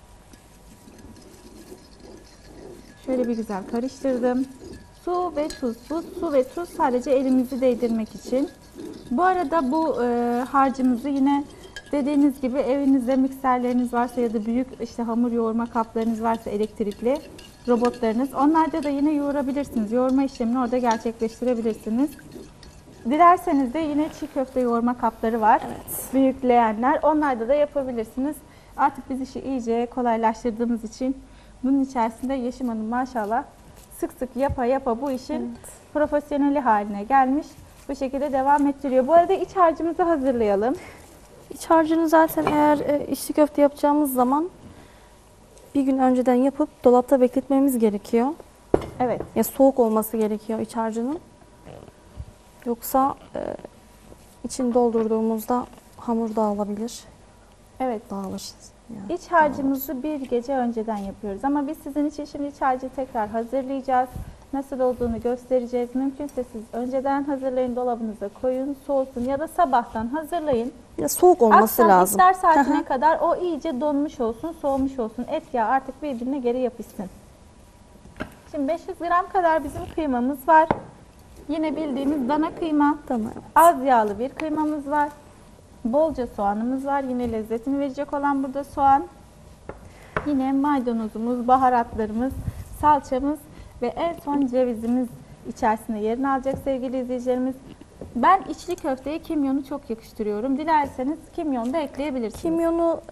S1: Şöyle bir güzel karıştırdım. Su ve tuz. Bu su ve tuz sadece elimizi değdirmek için. Bu arada bu harcımızı yine dediğiniz gibi evinizde mikserleriniz varsa ya da büyük işte hamur yoğurma kaplarınız varsa elektrikli robotlarınız. Onlarda da yine yoğurabilirsiniz. Yoğurma işlemini orada gerçekleştirebilirsiniz. Dilerseniz de yine çiğ köfte yoğurma kapları var.
S2: Evet.
S1: Büyükleyenler. Onlarda da yapabilirsiniz. Artık biz işi iyice kolaylaştırdığımız için bunun içerisinde Yeşim Hanım maşallah sık sık yapa bu işin
S2: Evet.
S1: profesyoneli haline gelmiş. Bu şekilde devam ettiriyor. Bu arada iç harcımızı hazırlayalım.
S2: İç harcını zaten eğer içli köfte yapacağımız zaman bir gün önceden yapıp dolapta bekletmemiz gerekiyor.
S1: Evet.
S2: Ya soğuk olması gerekiyor iç harcının. Yoksa içini doldurduğumuzda hamur dağılabilir.
S1: Evet.
S2: Dağılır. Yani
S1: İç harcımızı bir gece önceden yapıyoruz. Ama biz sizin için şimdi iç harcı tekrar hazırlayacağız. Nasıl olduğunu göstereceğiz. Mümkünse siz önceden hazırlayın, dolabınıza koyun, soğusun ya da sabahtan hazırlayın.
S2: ya soğuk olması
S1: Akşam
S2: lazım.
S1: iftar saatine kadar o iyice donmuş olsun, soğumuş olsun. Et yağı artık birbirine geri yapışsın. Şimdi 500 gram kadar bizim kıymamız var. Yine bildiğimiz dana kıyma.
S2: Tamam.
S1: Az yağlı bir kıymamız var. Bolca soğanımız var. Yine lezzetini verecek olan burada soğan. Yine maydanozumuz, baharatlarımız, salçamız ve en son cevizimiz içerisinde yerini alacak sevgili izleyicilerimiz. Ben içli köfteye kimyonu çok yakıştırıyorum. Dilerseniz kimyon da ekleyebilirsiniz.
S2: Kimyonu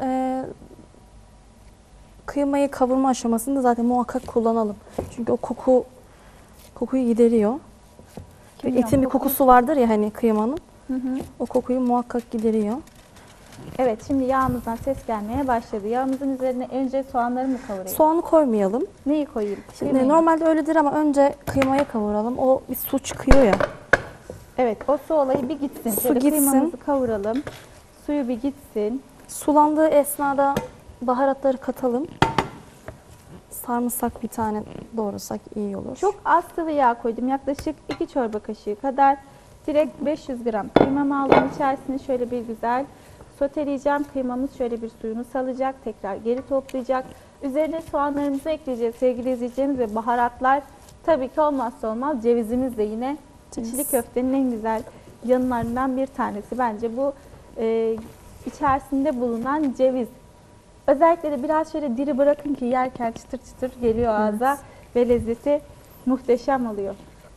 S2: kıymayı kavurma aşamasında zaten muhakkak kullanalım. Çünkü o kokuyu gideriyor.
S1: Kimyon
S2: Etin bir
S1: kokusu.
S2: kokusu vardır ya hani kıymanın.
S1: Hı hı.
S2: O kokuyu muhakkak gideriyor.
S1: Evet, şimdi yağımızdan ses gelmeye başladı. Yağımızın üzerine önce soğanları mı kavurayım?
S2: Soğanı koymayalım.
S1: Neyi koyayım?
S2: Şimdi
S1: Kıymayı mı?
S2: normalde öyledir ama önce kıymayı kavuralım. O bir su çıkıyor ya.
S1: Evet, o su olayı bir gitsin.
S2: Su
S1: Şöyle
S2: gitsin.
S1: Kıymamızı kavuralım. Suyu bir gitsin.
S2: Sulandığı esnada baharatları katalım. sarımsak bir tane doğrasak iyi olur.
S1: Çok az sıvı yağ koydum. Yaklaşık 2 çorba kaşığı kadar. Direkt 500 gram kıymamı aldım. İçerisine şöyle bir güzel soteleyeceğim. Kıymamız şöyle bir suyunu salacak. Tekrar geri toplayacak. Üzerine soğanlarımızı ekleyeceğiz sevgili izleyicilerimiz ve baharatlar. Tabii ki olmazsa olmaz cevizimiz de yine içli köftenin en güzel yanlarından bir tanesi. Bence bu içerisinde bulunan ceviz. Özellikle de biraz şöyle diri bırakın ki yerken çıtır çıtır geliyor ağza ve lezzeti muhteşem oluyor.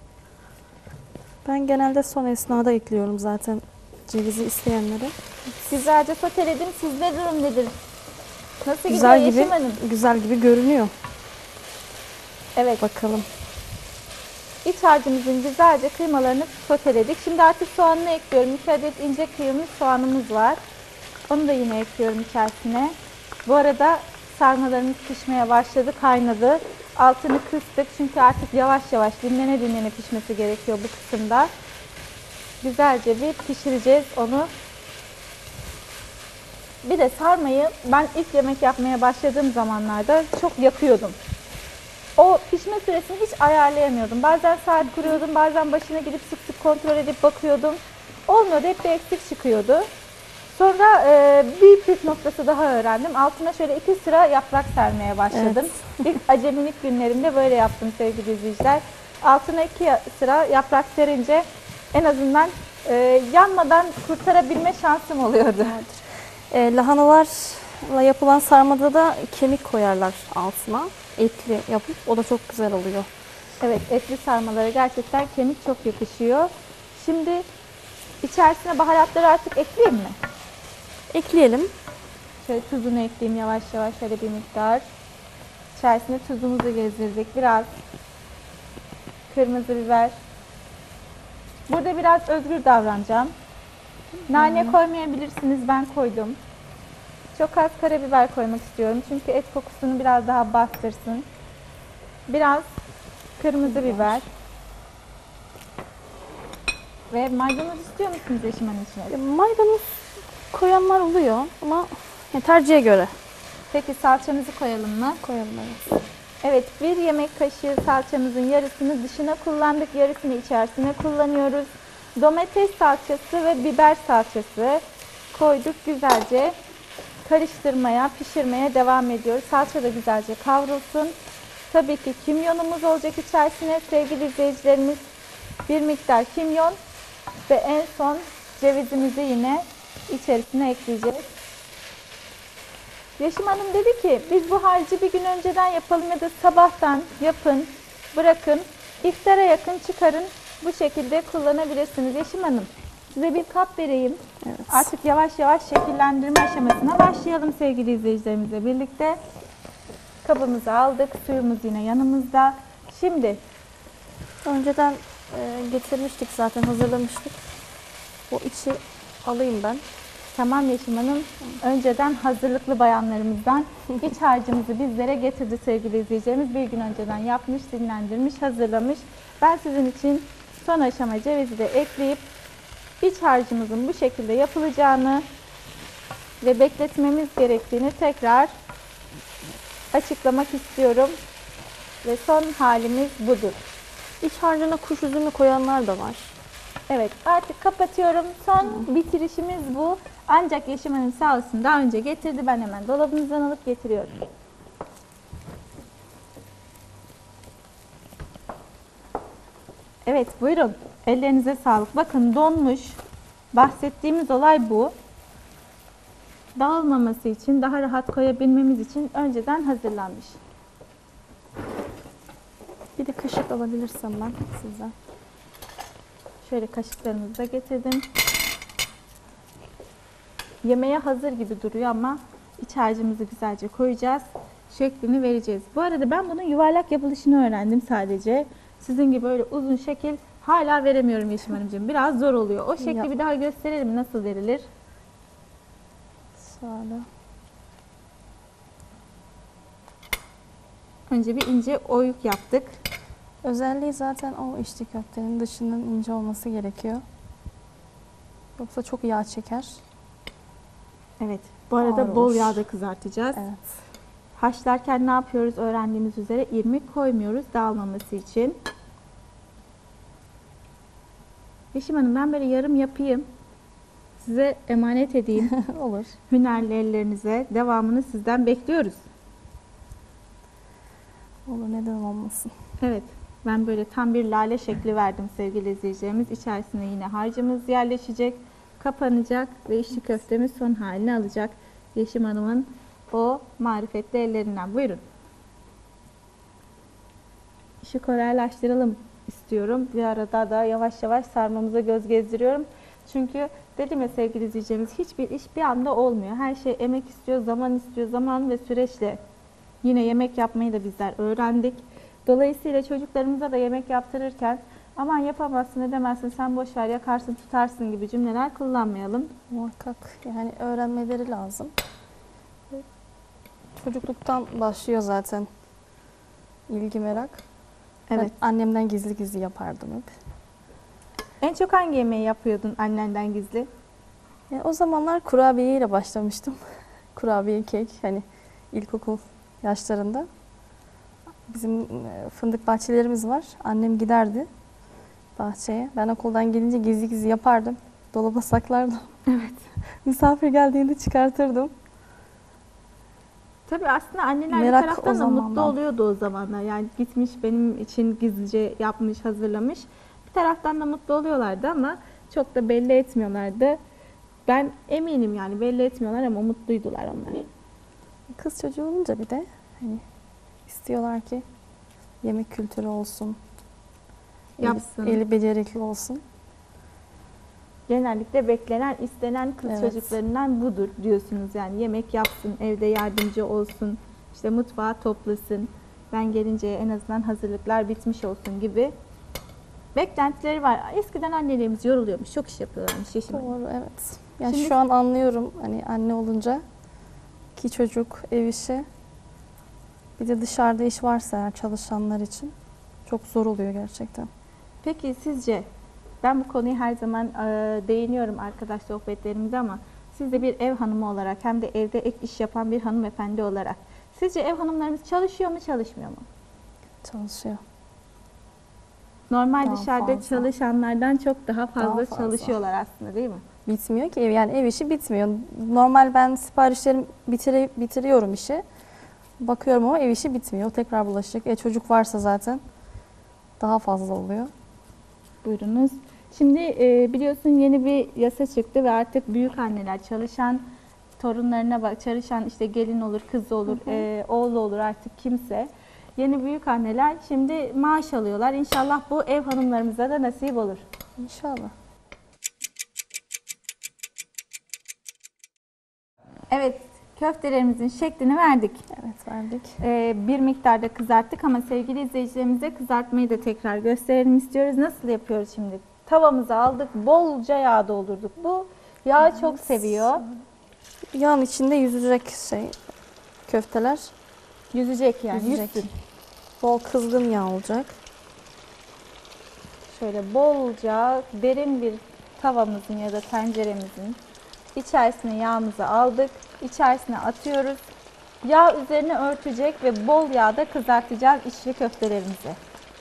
S2: Ben genelde son esnada ekliyorum zaten cevizi isteyenlere.
S1: Güzelce soteledim. Sizde durum nedir? Nasıl
S2: Güzel
S1: gidiyor
S2: gibi,
S1: Yeşim Hanım?
S2: güzel gibi görünüyor.
S1: Evet.
S2: Bakalım.
S1: İç harcımızın güzelce kıymalarını soteledik. Şimdi artık soğanını ekliyorum. 2 adet ince kıyılmış soğanımız var. Onu da yine ekliyorum içerisine. Bu arada sarmalarımız pişmeye başladı, kaynadı. Altını kıstık çünkü artık yavaş yavaş dinlene pişmesi gerekiyor bu kısımda. Güzelce bir pişireceğiz onu. Bir de sarmayı ben ilk yemek yapmaya başladığım zamanlarda çok yakıyordum. O pişme süresini hiç ayarlayamıyordum. Bazen saat kuruyordum, bazen başına gidip sık sık kontrol edip bakıyordum. Olmuyordu, hep bir eksik çıkıyordu. Sonra bir püf noktası daha öğrendim. Altına şöyle 2 sıra yaprak sermeye başladım. İlk acemilik günlerimde böyle yaptım sevgili izleyiciler. Altına 2 sıra yaprak serince en azından yanmadan kurtarabilme şansım oluyordu.
S2: Lahanalarla yapılan sarmada da kemik koyarlar altına. Etli yapıp o da çok güzel oluyor.
S1: Evet, etli sarmalara gerçekten kemik çok yakışıyor. Şimdi içerisine baharatları artık ekleyeyim mi?
S2: Ekleyelim.
S1: Şöyle tuzunu ekleyeyim yavaş yavaş şöyle bir miktar. İçerisine tuzumuzu gezdirdik. Biraz kırmızı biber. Burada biraz özgür davranacağım. Nane koymayabilirsiniz. Ben koydum. Çok az karabiber koymak istiyorum. Çünkü et kokusunu biraz daha bastırsın. Biraz kırmızı biber. Ve maydanoz istiyor musunuz Yeşim Hanım içine?
S2: Maydanoz koyanlar oluyor ama tercihe göre.
S1: Peki salçamızı koyalım mı?
S2: Koyalım evet.
S1: Evet, 1 yemek kaşığı salçamızın yarısını dışına kullandık, yarısını içerisine kullanıyoruz. Domates salçası ve biber salçası koyduk, güzelce karıştırmaya, pişirmeye devam ediyoruz. Salça da güzelce kavrulsun. Tabii ki kimyonumuz olacak içerisine sevgili izleyicilerimiz. Bir miktar kimyon ve en son cevizimizi yine içerisine ekleyeceğiz. Yeşim Hanım dedi ki biz bu harcı bir gün önceden yapalım ya da sabahtan yapın, bırakın, iftara yakın çıkarın, bu şekilde kullanabilirsiniz. Yeşim Hanım size bir kap vereyim.
S2: Evet.
S1: Artık yavaş yavaş şekillendirme aşamasına başlayalım sevgili izleyicilerimizle birlikte. Kabımızı aldık, suyumuz yine yanımızda. Şimdi
S2: Önceden getirmiştik zaten, hazırlamıştık. O içi alayım ben.
S1: tamam Yeşim Hanım, önceden hazırlıklı bayanlarımızdan iç harcımızı bizlere getirdi sevgili izleyicilerimiz. Bir gün önceden yapmış, dinlendirmiş, hazırlamış. Ben sizin için son aşama cevizi de ekleyip iç harcımızın bu şekilde yapılacağını ve bekletmemiz gerektiğini tekrar açıklamak istiyorum. Ve son halimiz budur.
S2: İç harcına kuş üzümü koyanlar da var.
S1: Evet, artık kapatıyorum. Son bitirişimiz bu. Ancak Yeşim Hanım sağ olsun daha önce getirdi. Ben hemen dolabımızdan alıp getiriyorum. Evet, buyurun. Ellerinize sağlık. Bakın donmuş. Bahsettiğimiz olay bu. Dağılmaması için, daha rahat koyabilmemiz için önceden hazırlanmış.
S2: Bir de kaşık alabilirsem ben sizden.
S1: Şöyle kaşıklarımızı da getirdim. Yemeğe hazır gibi duruyor ama iç harcımızı güzelce koyacağız. Şeklini vereceğiz. Bu arada ben bunun yuvarlak yapılışını öğrendim sadece. Sizin gibi öyle uzun şekil hala veremiyorum Yeşim Hanımcığım. Biraz zor oluyor. O şekli bir daha gösterelim nasıl verilir.
S2: Şöyle.
S1: Önce bir ince oyuk yaptık.
S2: Özelliği zaten o içli köftenin dışının ince olması gerekiyor. Yoksa çok yağ çeker.
S1: Evet. Bu arada
S2: Ağır
S1: bol
S2: olur.
S1: yağda kızartacağız.
S2: Evet.
S1: Haşlarken ne yapıyoruz? Öğrendiğimiz üzere irmik koymuyoruz dağılmaması için. Yeşim Hanım, ben böyle yarım yapayım. Size emanet edeyim.
S2: Olur.
S1: Hünerli ellerinize. Devamını sizden bekliyoruz.
S2: Olur, neden olmasın.
S1: Evet. Ben böyle tam bir lale şekli verdim sevgili izleyicilerimiz. İçerisine yine harcımız yerleşecek. Kapanacak ve içli köftemiz son halini alacak. Yeşim Hanım'ın o marifetli ellerinden. Buyurun. İşi kolaylaştıralım istiyorum. Bir arada da yavaş yavaş sarmamıza göz gezdiriyorum. Çünkü dedim ya sevgili izleyicilerimiz, hiçbir iş bir anda olmuyor. Her şey emek istiyor, zaman istiyor. Zaman ve süreçle yine yemek yapmayı da bizler öğrendik. Dolayısıyla çocuklarımıza da yemek yaptırırken aman yapamazsın, edemezsin, sen boş ver, yakarsın, tutarsın gibi cümleler kullanmayalım.
S2: Muhakkak yani öğrenmeleri lazım. Çocukluktan başlıyor zaten ilgi, merak.
S1: Evet.
S2: Ben annemden gizli gizli yapardım hep.
S1: En çok hangi yemeği yapıyordun annenden gizli?
S2: O zamanlar kurabiye ile başlamıştım. Kurabiye, kek, hani ilkokul yaşlarında. Bizim fındık bahçelerimiz var. Annem giderdi bahçeye. Ben okuldan gelince gizli gizli yapardım. Dolaba saklardım.
S1: Evet.
S2: Misafir geldiğinde çıkartırdım.
S1: Tabii aslında anneler
S2: Merak
S1: bir taraftan
S2: o
S1: da mutlu
S2: zamandan.
S1: oluyordu o zamanlar. Yani gitmiş benim için gizlice yapmış, hazırlamış. Bir taraftan da mutlu oluyorlardı ama çok da belli etmiyorlardı. Ben eminim yani belli etmiyorlar ama mutluydular onlar.
S2: Kız çocuğu olunca bir de hani istiyorlar ki yemek kültürü olsun.
S1: Yapsın.
S2: Eli becerikli olsun.
S1: Genellikle beklenen, istenen kız
S2: Evet.
S1: çocuklarından budur diyorsunuz. Yani yemek yapsın, evde yardımcı olsun, işte mutfağı toplasın, ben gelinceye en azından hazırlıklar bitmiş olsun gibi beklentileri var. Eskiden annelerimiz yoruluyormuş, çok iş yapıyorlarmış Yeşim Hanım.
S2: Doğru, evet. Yani
S1: Şimdi-
S2: şu an anlıyorum hani anne olunca, ki çocuk, ev işi, bir de dışarıda iş varsa eğer çalışanlar için çok zor oluyor gerçekten.
S1: Peki sizce, ben bu konuyu her zaman değiniyorum arkadaş sohbetlerimde ama siz de bir ev hanımı olarak hem de evde ek iş yapan bir hanımefendi olarak sizce ev hanımlarımız çalışıyor mu, çalışmıyor mu?
S2: Çalışıyor.
S1: Normal
S2: Daha
S1: dışarıda
S2: fazla.
S1: çalışanlardan çok daha fazla
S2: Daha fazla.
S1: çalışıyorlar aslında, değil mi?
S2: Bitmiyor ki yani ev işi bitmiyor. Normal ben siparişlerimi bitiriyorum işi. Bakıyorum ama ev işi bitmiyor. Tekrar bulaşık. Çocuk varsa zaten daha fazla oluyor.
S1: Buyurunuz. Şimdi biliyorsun yeni bir yasa çıktı ve artık büyük anneler çalışan torunlarına çalışan işte gelin olur, kız olur, oğlu olur artık kimse. Yeni büyük anneler şimdi maaş alıyorlar. İnşallah bu ev hanımlarımıza da nasip olur.
S2: İnşallah.
S1: Evet, köftelerimizin şeklini verdik.
S2: Evet, verdik.
S1: Bir miktarda kızarttık ama sevgili izleyicilerimize kızartmayı da tekrar gösterelim istiyoruz. Nasıl yapıyoruz şimdi? Tavamızı aldık, bolca yağ doldurduk. Bu yağı çok seviyor.
S2: Yağın içinde yüzecek köfteler.
S1: Yüzecek yani.
S2: Yüzecek.
S1: Yüzsün.
S2: Bol kızgın yağ olacak.
S1: Şöyle bolca derin bir tavamızın ya da tenceremizin içerisine yağımızı aldık. İçerisine atıyoruz. Yağ üzerine örtecek ve bol yağda kızartacağız içli köftelerimizi.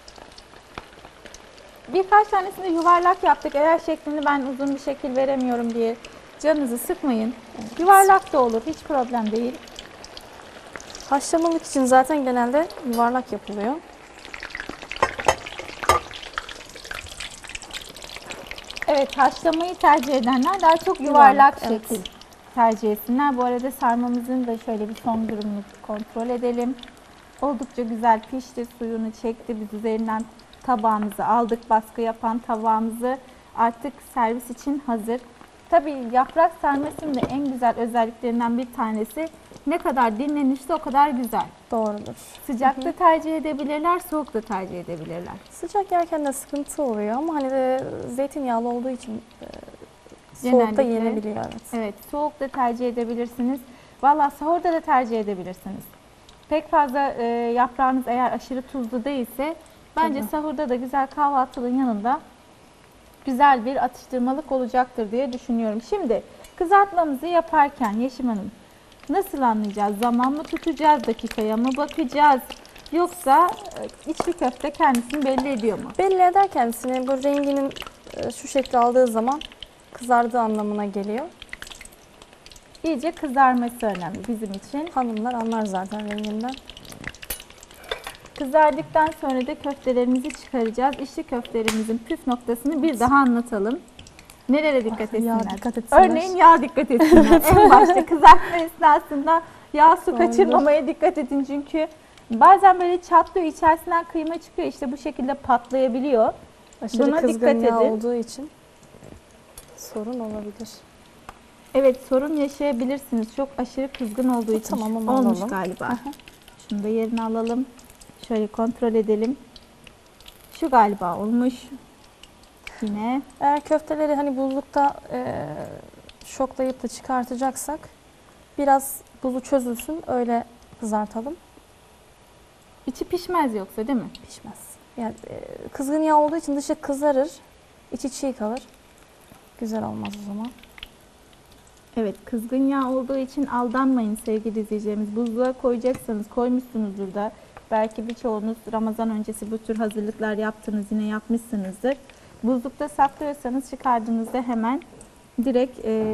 S1: Birkaç tanesini yuvarlak yaptık. Eğer şeklini ben uzun bir şekil veremiyorum diye canınızı sıkmayın. Yuvarlak da olur. Hiç problem değil.
S2: Haşlamalık için zaten genelde yuvarlak yapılıyor.
S1: Evet, haşlamayı tercih edenler daha çok yuvarlak
S2: Evet.
S1: şekil tercih etsinler. Bu arada sarmamızın da şöyle bir son durumunu kontrol edelim. Oldukça güzel pişti, suyunu çekti. Biz üzerinden tabağımızı aldık. Baskı yapan tabağımızı artık servis için hazır. Tabii yaprak sarmasının da en güzel özelliklerinden bir tanesi ne kadar dinlenirse o kadar güzel.
S2: Doğrudur.
S1: Sıcakta tercih edebilirler, soğuk da tercih edebilirler.
S2: Sıcak yerken de sıkıntı oluyor ama hani de zeytinyağlı olduğu için soğukta
S1: Genellikle
S2: yenebiliyor. Evet.
S1: Evet, soğuk da tercih edebilirsiniz. Vallahi sahurda da tercih edebilirsiniz. Pek fazla yaprağınız eğer aşırı tuzlu değilse bence
S2: Tabii.
S1: sahurda da güzel kahvaltının yanında güzel bir atıştırmalık olacaktır diye düşünüyorum. Şimdi kızartmamızı yaparken Yeşim Hanım, Nasıl anlayacağız? Zaman mı tutacağız? Dakikaya mı bakacağız? Yoksa içli köfte kendisini belli ediyor mu?
S2: Belli eder kendisini. Bu renginin şu şekli aldığı zaman kızardığı anlamına geliyor.
S1: İyice kızarması önemli bizim için.
S2: Hanımlar anlar zaten renginden.
S1: Kızardıktan sonra da köftelerimizi çıkaracağız. İçli köftelerimizin püf noktasını bir daha anlatalım. Nerelere dikkat etsinler?
S2: Yağ dikkat etsinler.
S1: Örneğin yağ dikkat etsinler. En başta kızartma esnasında yağ su kaçırmamaya dikkat edin. Çünkü bazen böyle çatlıyor, içerisinden kıyma çıkıyor. İşte bu şekilde patlayabiliyor.
S2: Aşırı
S1: Buna
S2: kızgın
S1: dikkat
S2: yağ
S1: edin.
S2: olduğu için sorun olabilir.
S1: Evet, sorun yaşayabilirsiniz. Çok aşırı kızgın olduğu için.
S2: Tamam, onu
S1: olmuş
S2: alalım.
S1: galiba. Şunu da yerine alalım. Şöyle kontrol edelim. Şu galiba olmuş. Yine.
S2: Eğer köfteleri hani buzlukta şoklayıp da çıkartacaksak biraz buzu çözülsün, öyle kızartalım.
S1: İçi pişmez yoksa, değil mi?
S2: Pişmez. Yani kızgın yağ olduğu için dışı kızarır, içi çiğ kalır. Güzel olmaz o zaman.
S1: Evet, kızgın yağ olduğu için aldanmayın sevgili izleyicilerimiz. Buzluğa koyacaksanız, koymuşsunuzdur da. Belki birçoğunuz Ramazan öncesi bu tür hazırlıklar yaptınız, yine yapmışsınızdır. Buzlukta saklıyorsanız çıkardığınızda hemen direkt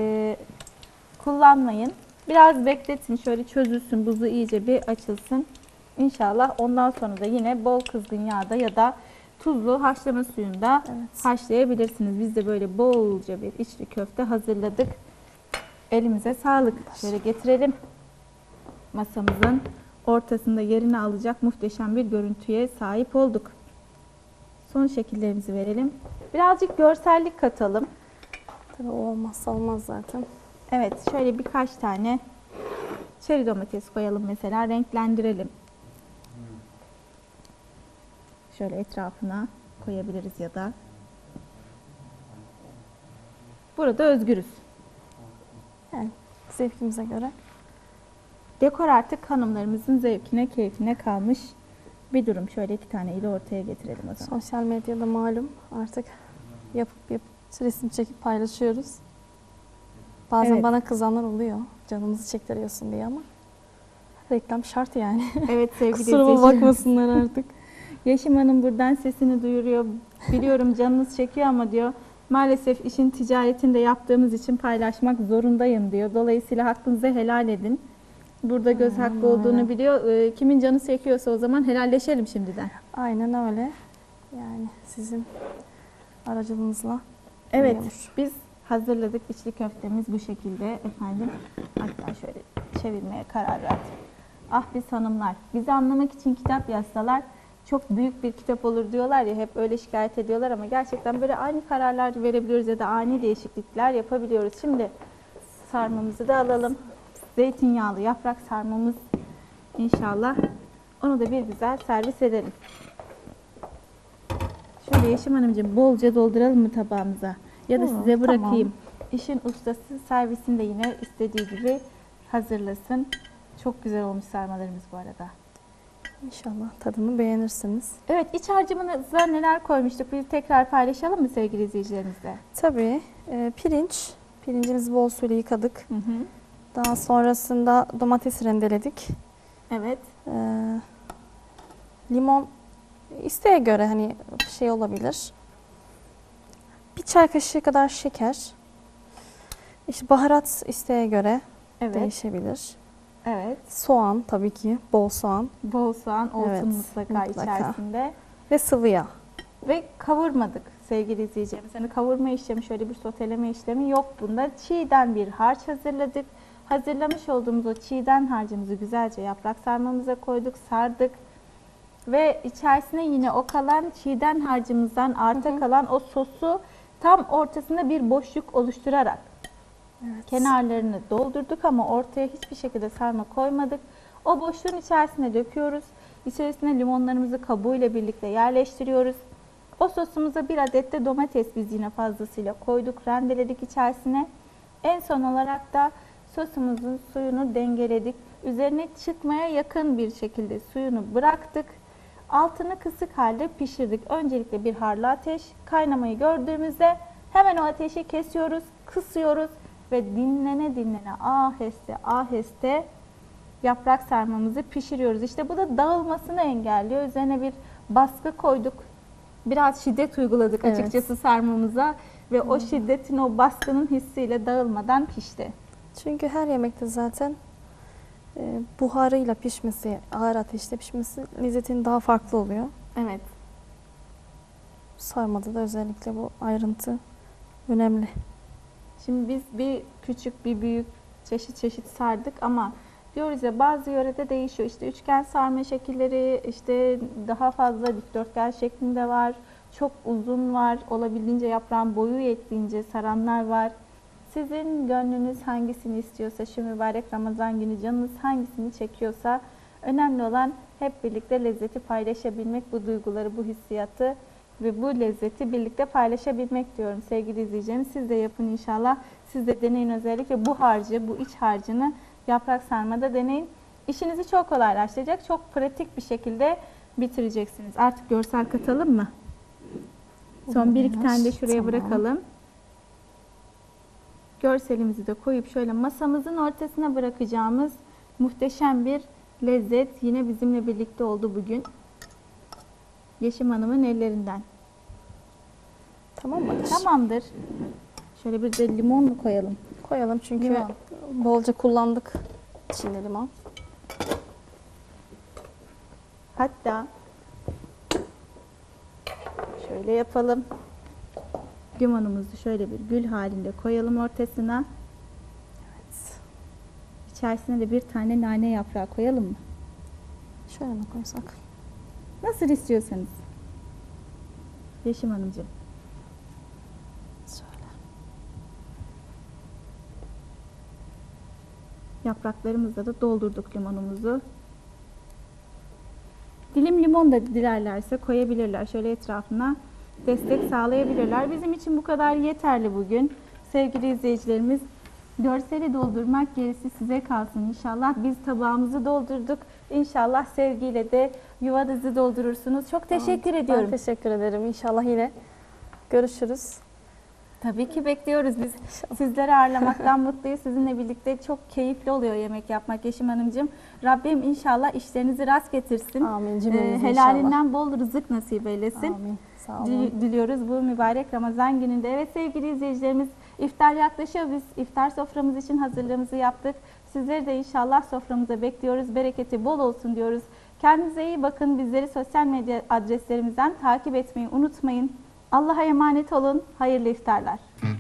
S1: kullanmayın. Biraz bekletin, şöyle çözülsün, buzu iyice bir açılsın. İnşallah ondan sonra da yine bol kızgın yağda ya da tuzlu haşlama suyunda haşlayabilirsiniz. Biz de böyle bolca bir içli köfte hazırladık. Elimize sağlık. Şöyle getirelim. Masamızın ortasında yerini alacak muhteşem bir görüntüye sahip olduk. Son şekillerimizi verelim. Birazcık görsellik katalım.
S2: Tabii o olmazsa olmaz zaten.
S1: Evet, şöyle birkaç tane çeri domates koyalım mesela, renklendirelim. Şöyle etrafına koyabiliriz ya da. Burada özgürüz.
S2: Yani zevkimize göre.
S1: Dekor artık hanımlarımızın zevkine, keyfine kalmış bir durum. Şöyle 2 taneyi ortaya getirelim o zaman.
S2: Sosyal medyada malum artık yapıp resim çekip paylaşıyoruz. Bazen
S1: Evet.
S2: bana kızanlar oluyor. Canımızı çektiriyorsun diye ama reklam şart yani.
S1: Evet sevgili
S2: Kusuruma
S1: izleyiciler.
S2: bakmasınlar artık.
S1: Yeşim Hanım buradan sesini duyuruyor. Biliyorum canınız çekiyor ama diyor, maalesef işin ticaretini de yaptığımız için paylaşmak zorundayım diyor. Dolayısıyla hakkınızı helal edin. Burada göz hakkı olduğunu biliyor. Kimin canı çekiyorsa o zaman helalleşelim şimdiden.
S2: Aynen öyle. Yani sizin aracılığınızla.
S1: Evet,
S2: oluyormuş.
S1: biz hazırladık. İçli köftemiz bu şekilde efendim. Hatta şöyle çevirmeye karar verdim. Ah biz hanımlar, bizi anlamak için kitap yazsalar çok büyük bir kitap olur diyorlar ya, hep öyle şikayet ediyorlar ama gerçekten böyle ani kararlar verebiliyoruz ya da ani değişiklikler yapabiliyoruz. Şimdi sarmamızı da alalım. Zeytinyağlı yaprak sarmamız inşallah. Onu da bir güzel servis edelim. Şöyle Yeşim Hanımcığım bolca dolduralım mı tabağımıza? Ya da size bırakayım.
S2: Tamam.
S1: İşin ustası servisini de yine istediği gibi hazırlasın. Çok güzel olmuş sarmalarımız bu arada.
S2: İnşallah tadını beğenirsiniz.
S1: Evet, iç harcımıza neler koymuştuk? Bir tekrar paylaşalım mı sevgili izleyicilerimizle?
S2: Tabii pirinç. Pirincimizi bol suyla yıkadık.
S1: Hı hı.
S2: Daha sonrasında domates rendeledik.
S1: Evet.
S2: Limon isteğe göre hani şey olabilir. Bir çay kaşığı kadar şeker. İşte baharat isteğe göre
S1: Evet.
S2: değişebilir.
S1: Evet.
S2: Soğan tabii ki bol soğan
S1: Bol soğan olsun
S2: Evet,
S1: mutlaka
S2: mutlaka.
S1: içerisinde.
S2: ve sıvı yağ.
S1: Ve kavurmadık sevgili izleyicilerimiz. Yani kavurma işlemi, şöyle bir soteleme işlemi yok bunda. Çiğden bir harç hazırladık. Hazırlamış olduğumuz o çiğden harcımızı güzelce yaprak sarmamıza koyduk, sardık. Ve içerisine yine o kalan çiğden harcımızdan arta kalan o sosu tam ortasında bir boşluk oluşturarak kenarlarını doldurduk ama ortaya hiçbir şekilde sarma koymadık. O boşluğun içerisine döküyoruz. İçerisine limonlarımızı kabuğuyla birlikte yerleştiriyoruz. O sosumuza bir adet de domates biz yine fazlasıyla koyduk, rendeledik içerisine. En son olarak da sosumuzun suyunu dengeledik. Üzerine çıkmaya yakın bir şekilde suyunu bıraktık. Altını kısık halde pişirdik. Öncelikle bir harlı ateş. Kaynamayı gördüğümüzde hemen o ateşi kesiyoruz, kısıyoruz ve dinlene dinlene aheste aheste yaprak sarmamızı pişiriyoruz. İşte bu da dağılmasını engelliyor. Üzerine bir baskı koyduk. Biraz şiddet uyguladık
S2: Evet.
S1: açıkçası sarmamıza ve o şiddetin, o baskının hissiyle dağılmadan pişti.
S2: Çünkü her yemekte zaten buharıyla pişmesi, ağır ateşte pişmesi lezzetinin daha farklı oluyor.
S1: Evet.
S2: Sarmada da özellikle bu ayrıntı önemli.
S1: Şimdi biz bir küçük bir büyük çeşit çeşit sardık ama diyoruz ya bazı yörede değişiyor. İşte üçgen sarma şekilleri, işte daha fazla dikdörtgen şeklinde var. Çok uzun var. Olabildiğince yaprağın boyu yettiğince saranlar var. Sizin gönlünüz hangisini istiyorsa, şu mübarek Ramazan günü canınız hangisini çekiyorsa, önemli olan hep birlikte lezzeti paylaşabilmek, bu duyguları, bu hissiyatı ve bu lezzeti birlikte paylaşabilmek diyorum sevgili izleyicilerim. Siz de yapın inşallah. Siz de deneyin, özellikle bu harcı, bu iç harcını yaprak sarmada deneyin. İşinizi çok kolaylaştıracak, çok pratik bir şekilde bitireceksiniz. Artık görsel katalım mı? Son bir iki tane de şuraya
S2: Tamam.
S1: bırakalım. Görselimizi de koyup şöyle masamızın ortasına bırakacağımız muhteşem bir lezzet yine bizimle birlikte oldu bugün. Yeşim Hanım'ın ellerinden.
S2: Tamam mı?
S1: Tamamdır. Şöyle bir de limon mu koyalım?
S2: Koyalım çünkü
S1: Limon.
S2: bolca kullandık içinde limon.
S1: Hatta şöyle yapalım. Limonumuzu şöyle bir gül halinde koyalım ortasına. İçerisine de bir tane nane yaprağı koyalım mı?
S2: Şöyle mi koysak?
S1: Nasıl istiyorsanız. Yeşim Hanımcığım.
S2: Şöyle.
S1: Yapraklarımızla da doldurduk limonumuzu. Dilim limon da dilerlerse koyabilirler. Şöyle etrafına destek sağlayabilirler. Bizim için bu kadar yeterli bugün. Sevgili izleyicilerimiz, görseli doldurmak gerisi size kalsın inşallah. Biz tabağımızı doldurduk. İnşallah sevgiyle de yuvanızı doldurursunuz. Çok teşekkür ediyorum.
S2: Ben teşekkür ederim. İnşallah yine görüşürüz.
S1: Tabii ki bekliyoruz. Biz sizleri ağırlamaktan mutluyuz. Sizinle birlikte çok keyifli oluyor yemek yapmak Yeşim Hanımcığım. Rabbim inşallah işlerinizi rast getirsin.
S2: Amin. Cümlemize
S1: Helalinden bol rızık nasip eylesin.
S2: Amin. Sağ olun.
S1: Diliyoruz bu mübarek Ramazan gününde. Evet sevgili izleyicilerimiz, iftar yaklaşıyor. Biz iftar soframız için hazırlığımızı yaptık. Sizleri de inşallah soframıza bekliyoruz. Bereketi bol olsun diyoruz. Kendinize iyi bakın. Bizleri sosyal medya adreslerimizden takip etmeyi unutmayın. Allah'a emanet olun. Hayırlı iftarlar.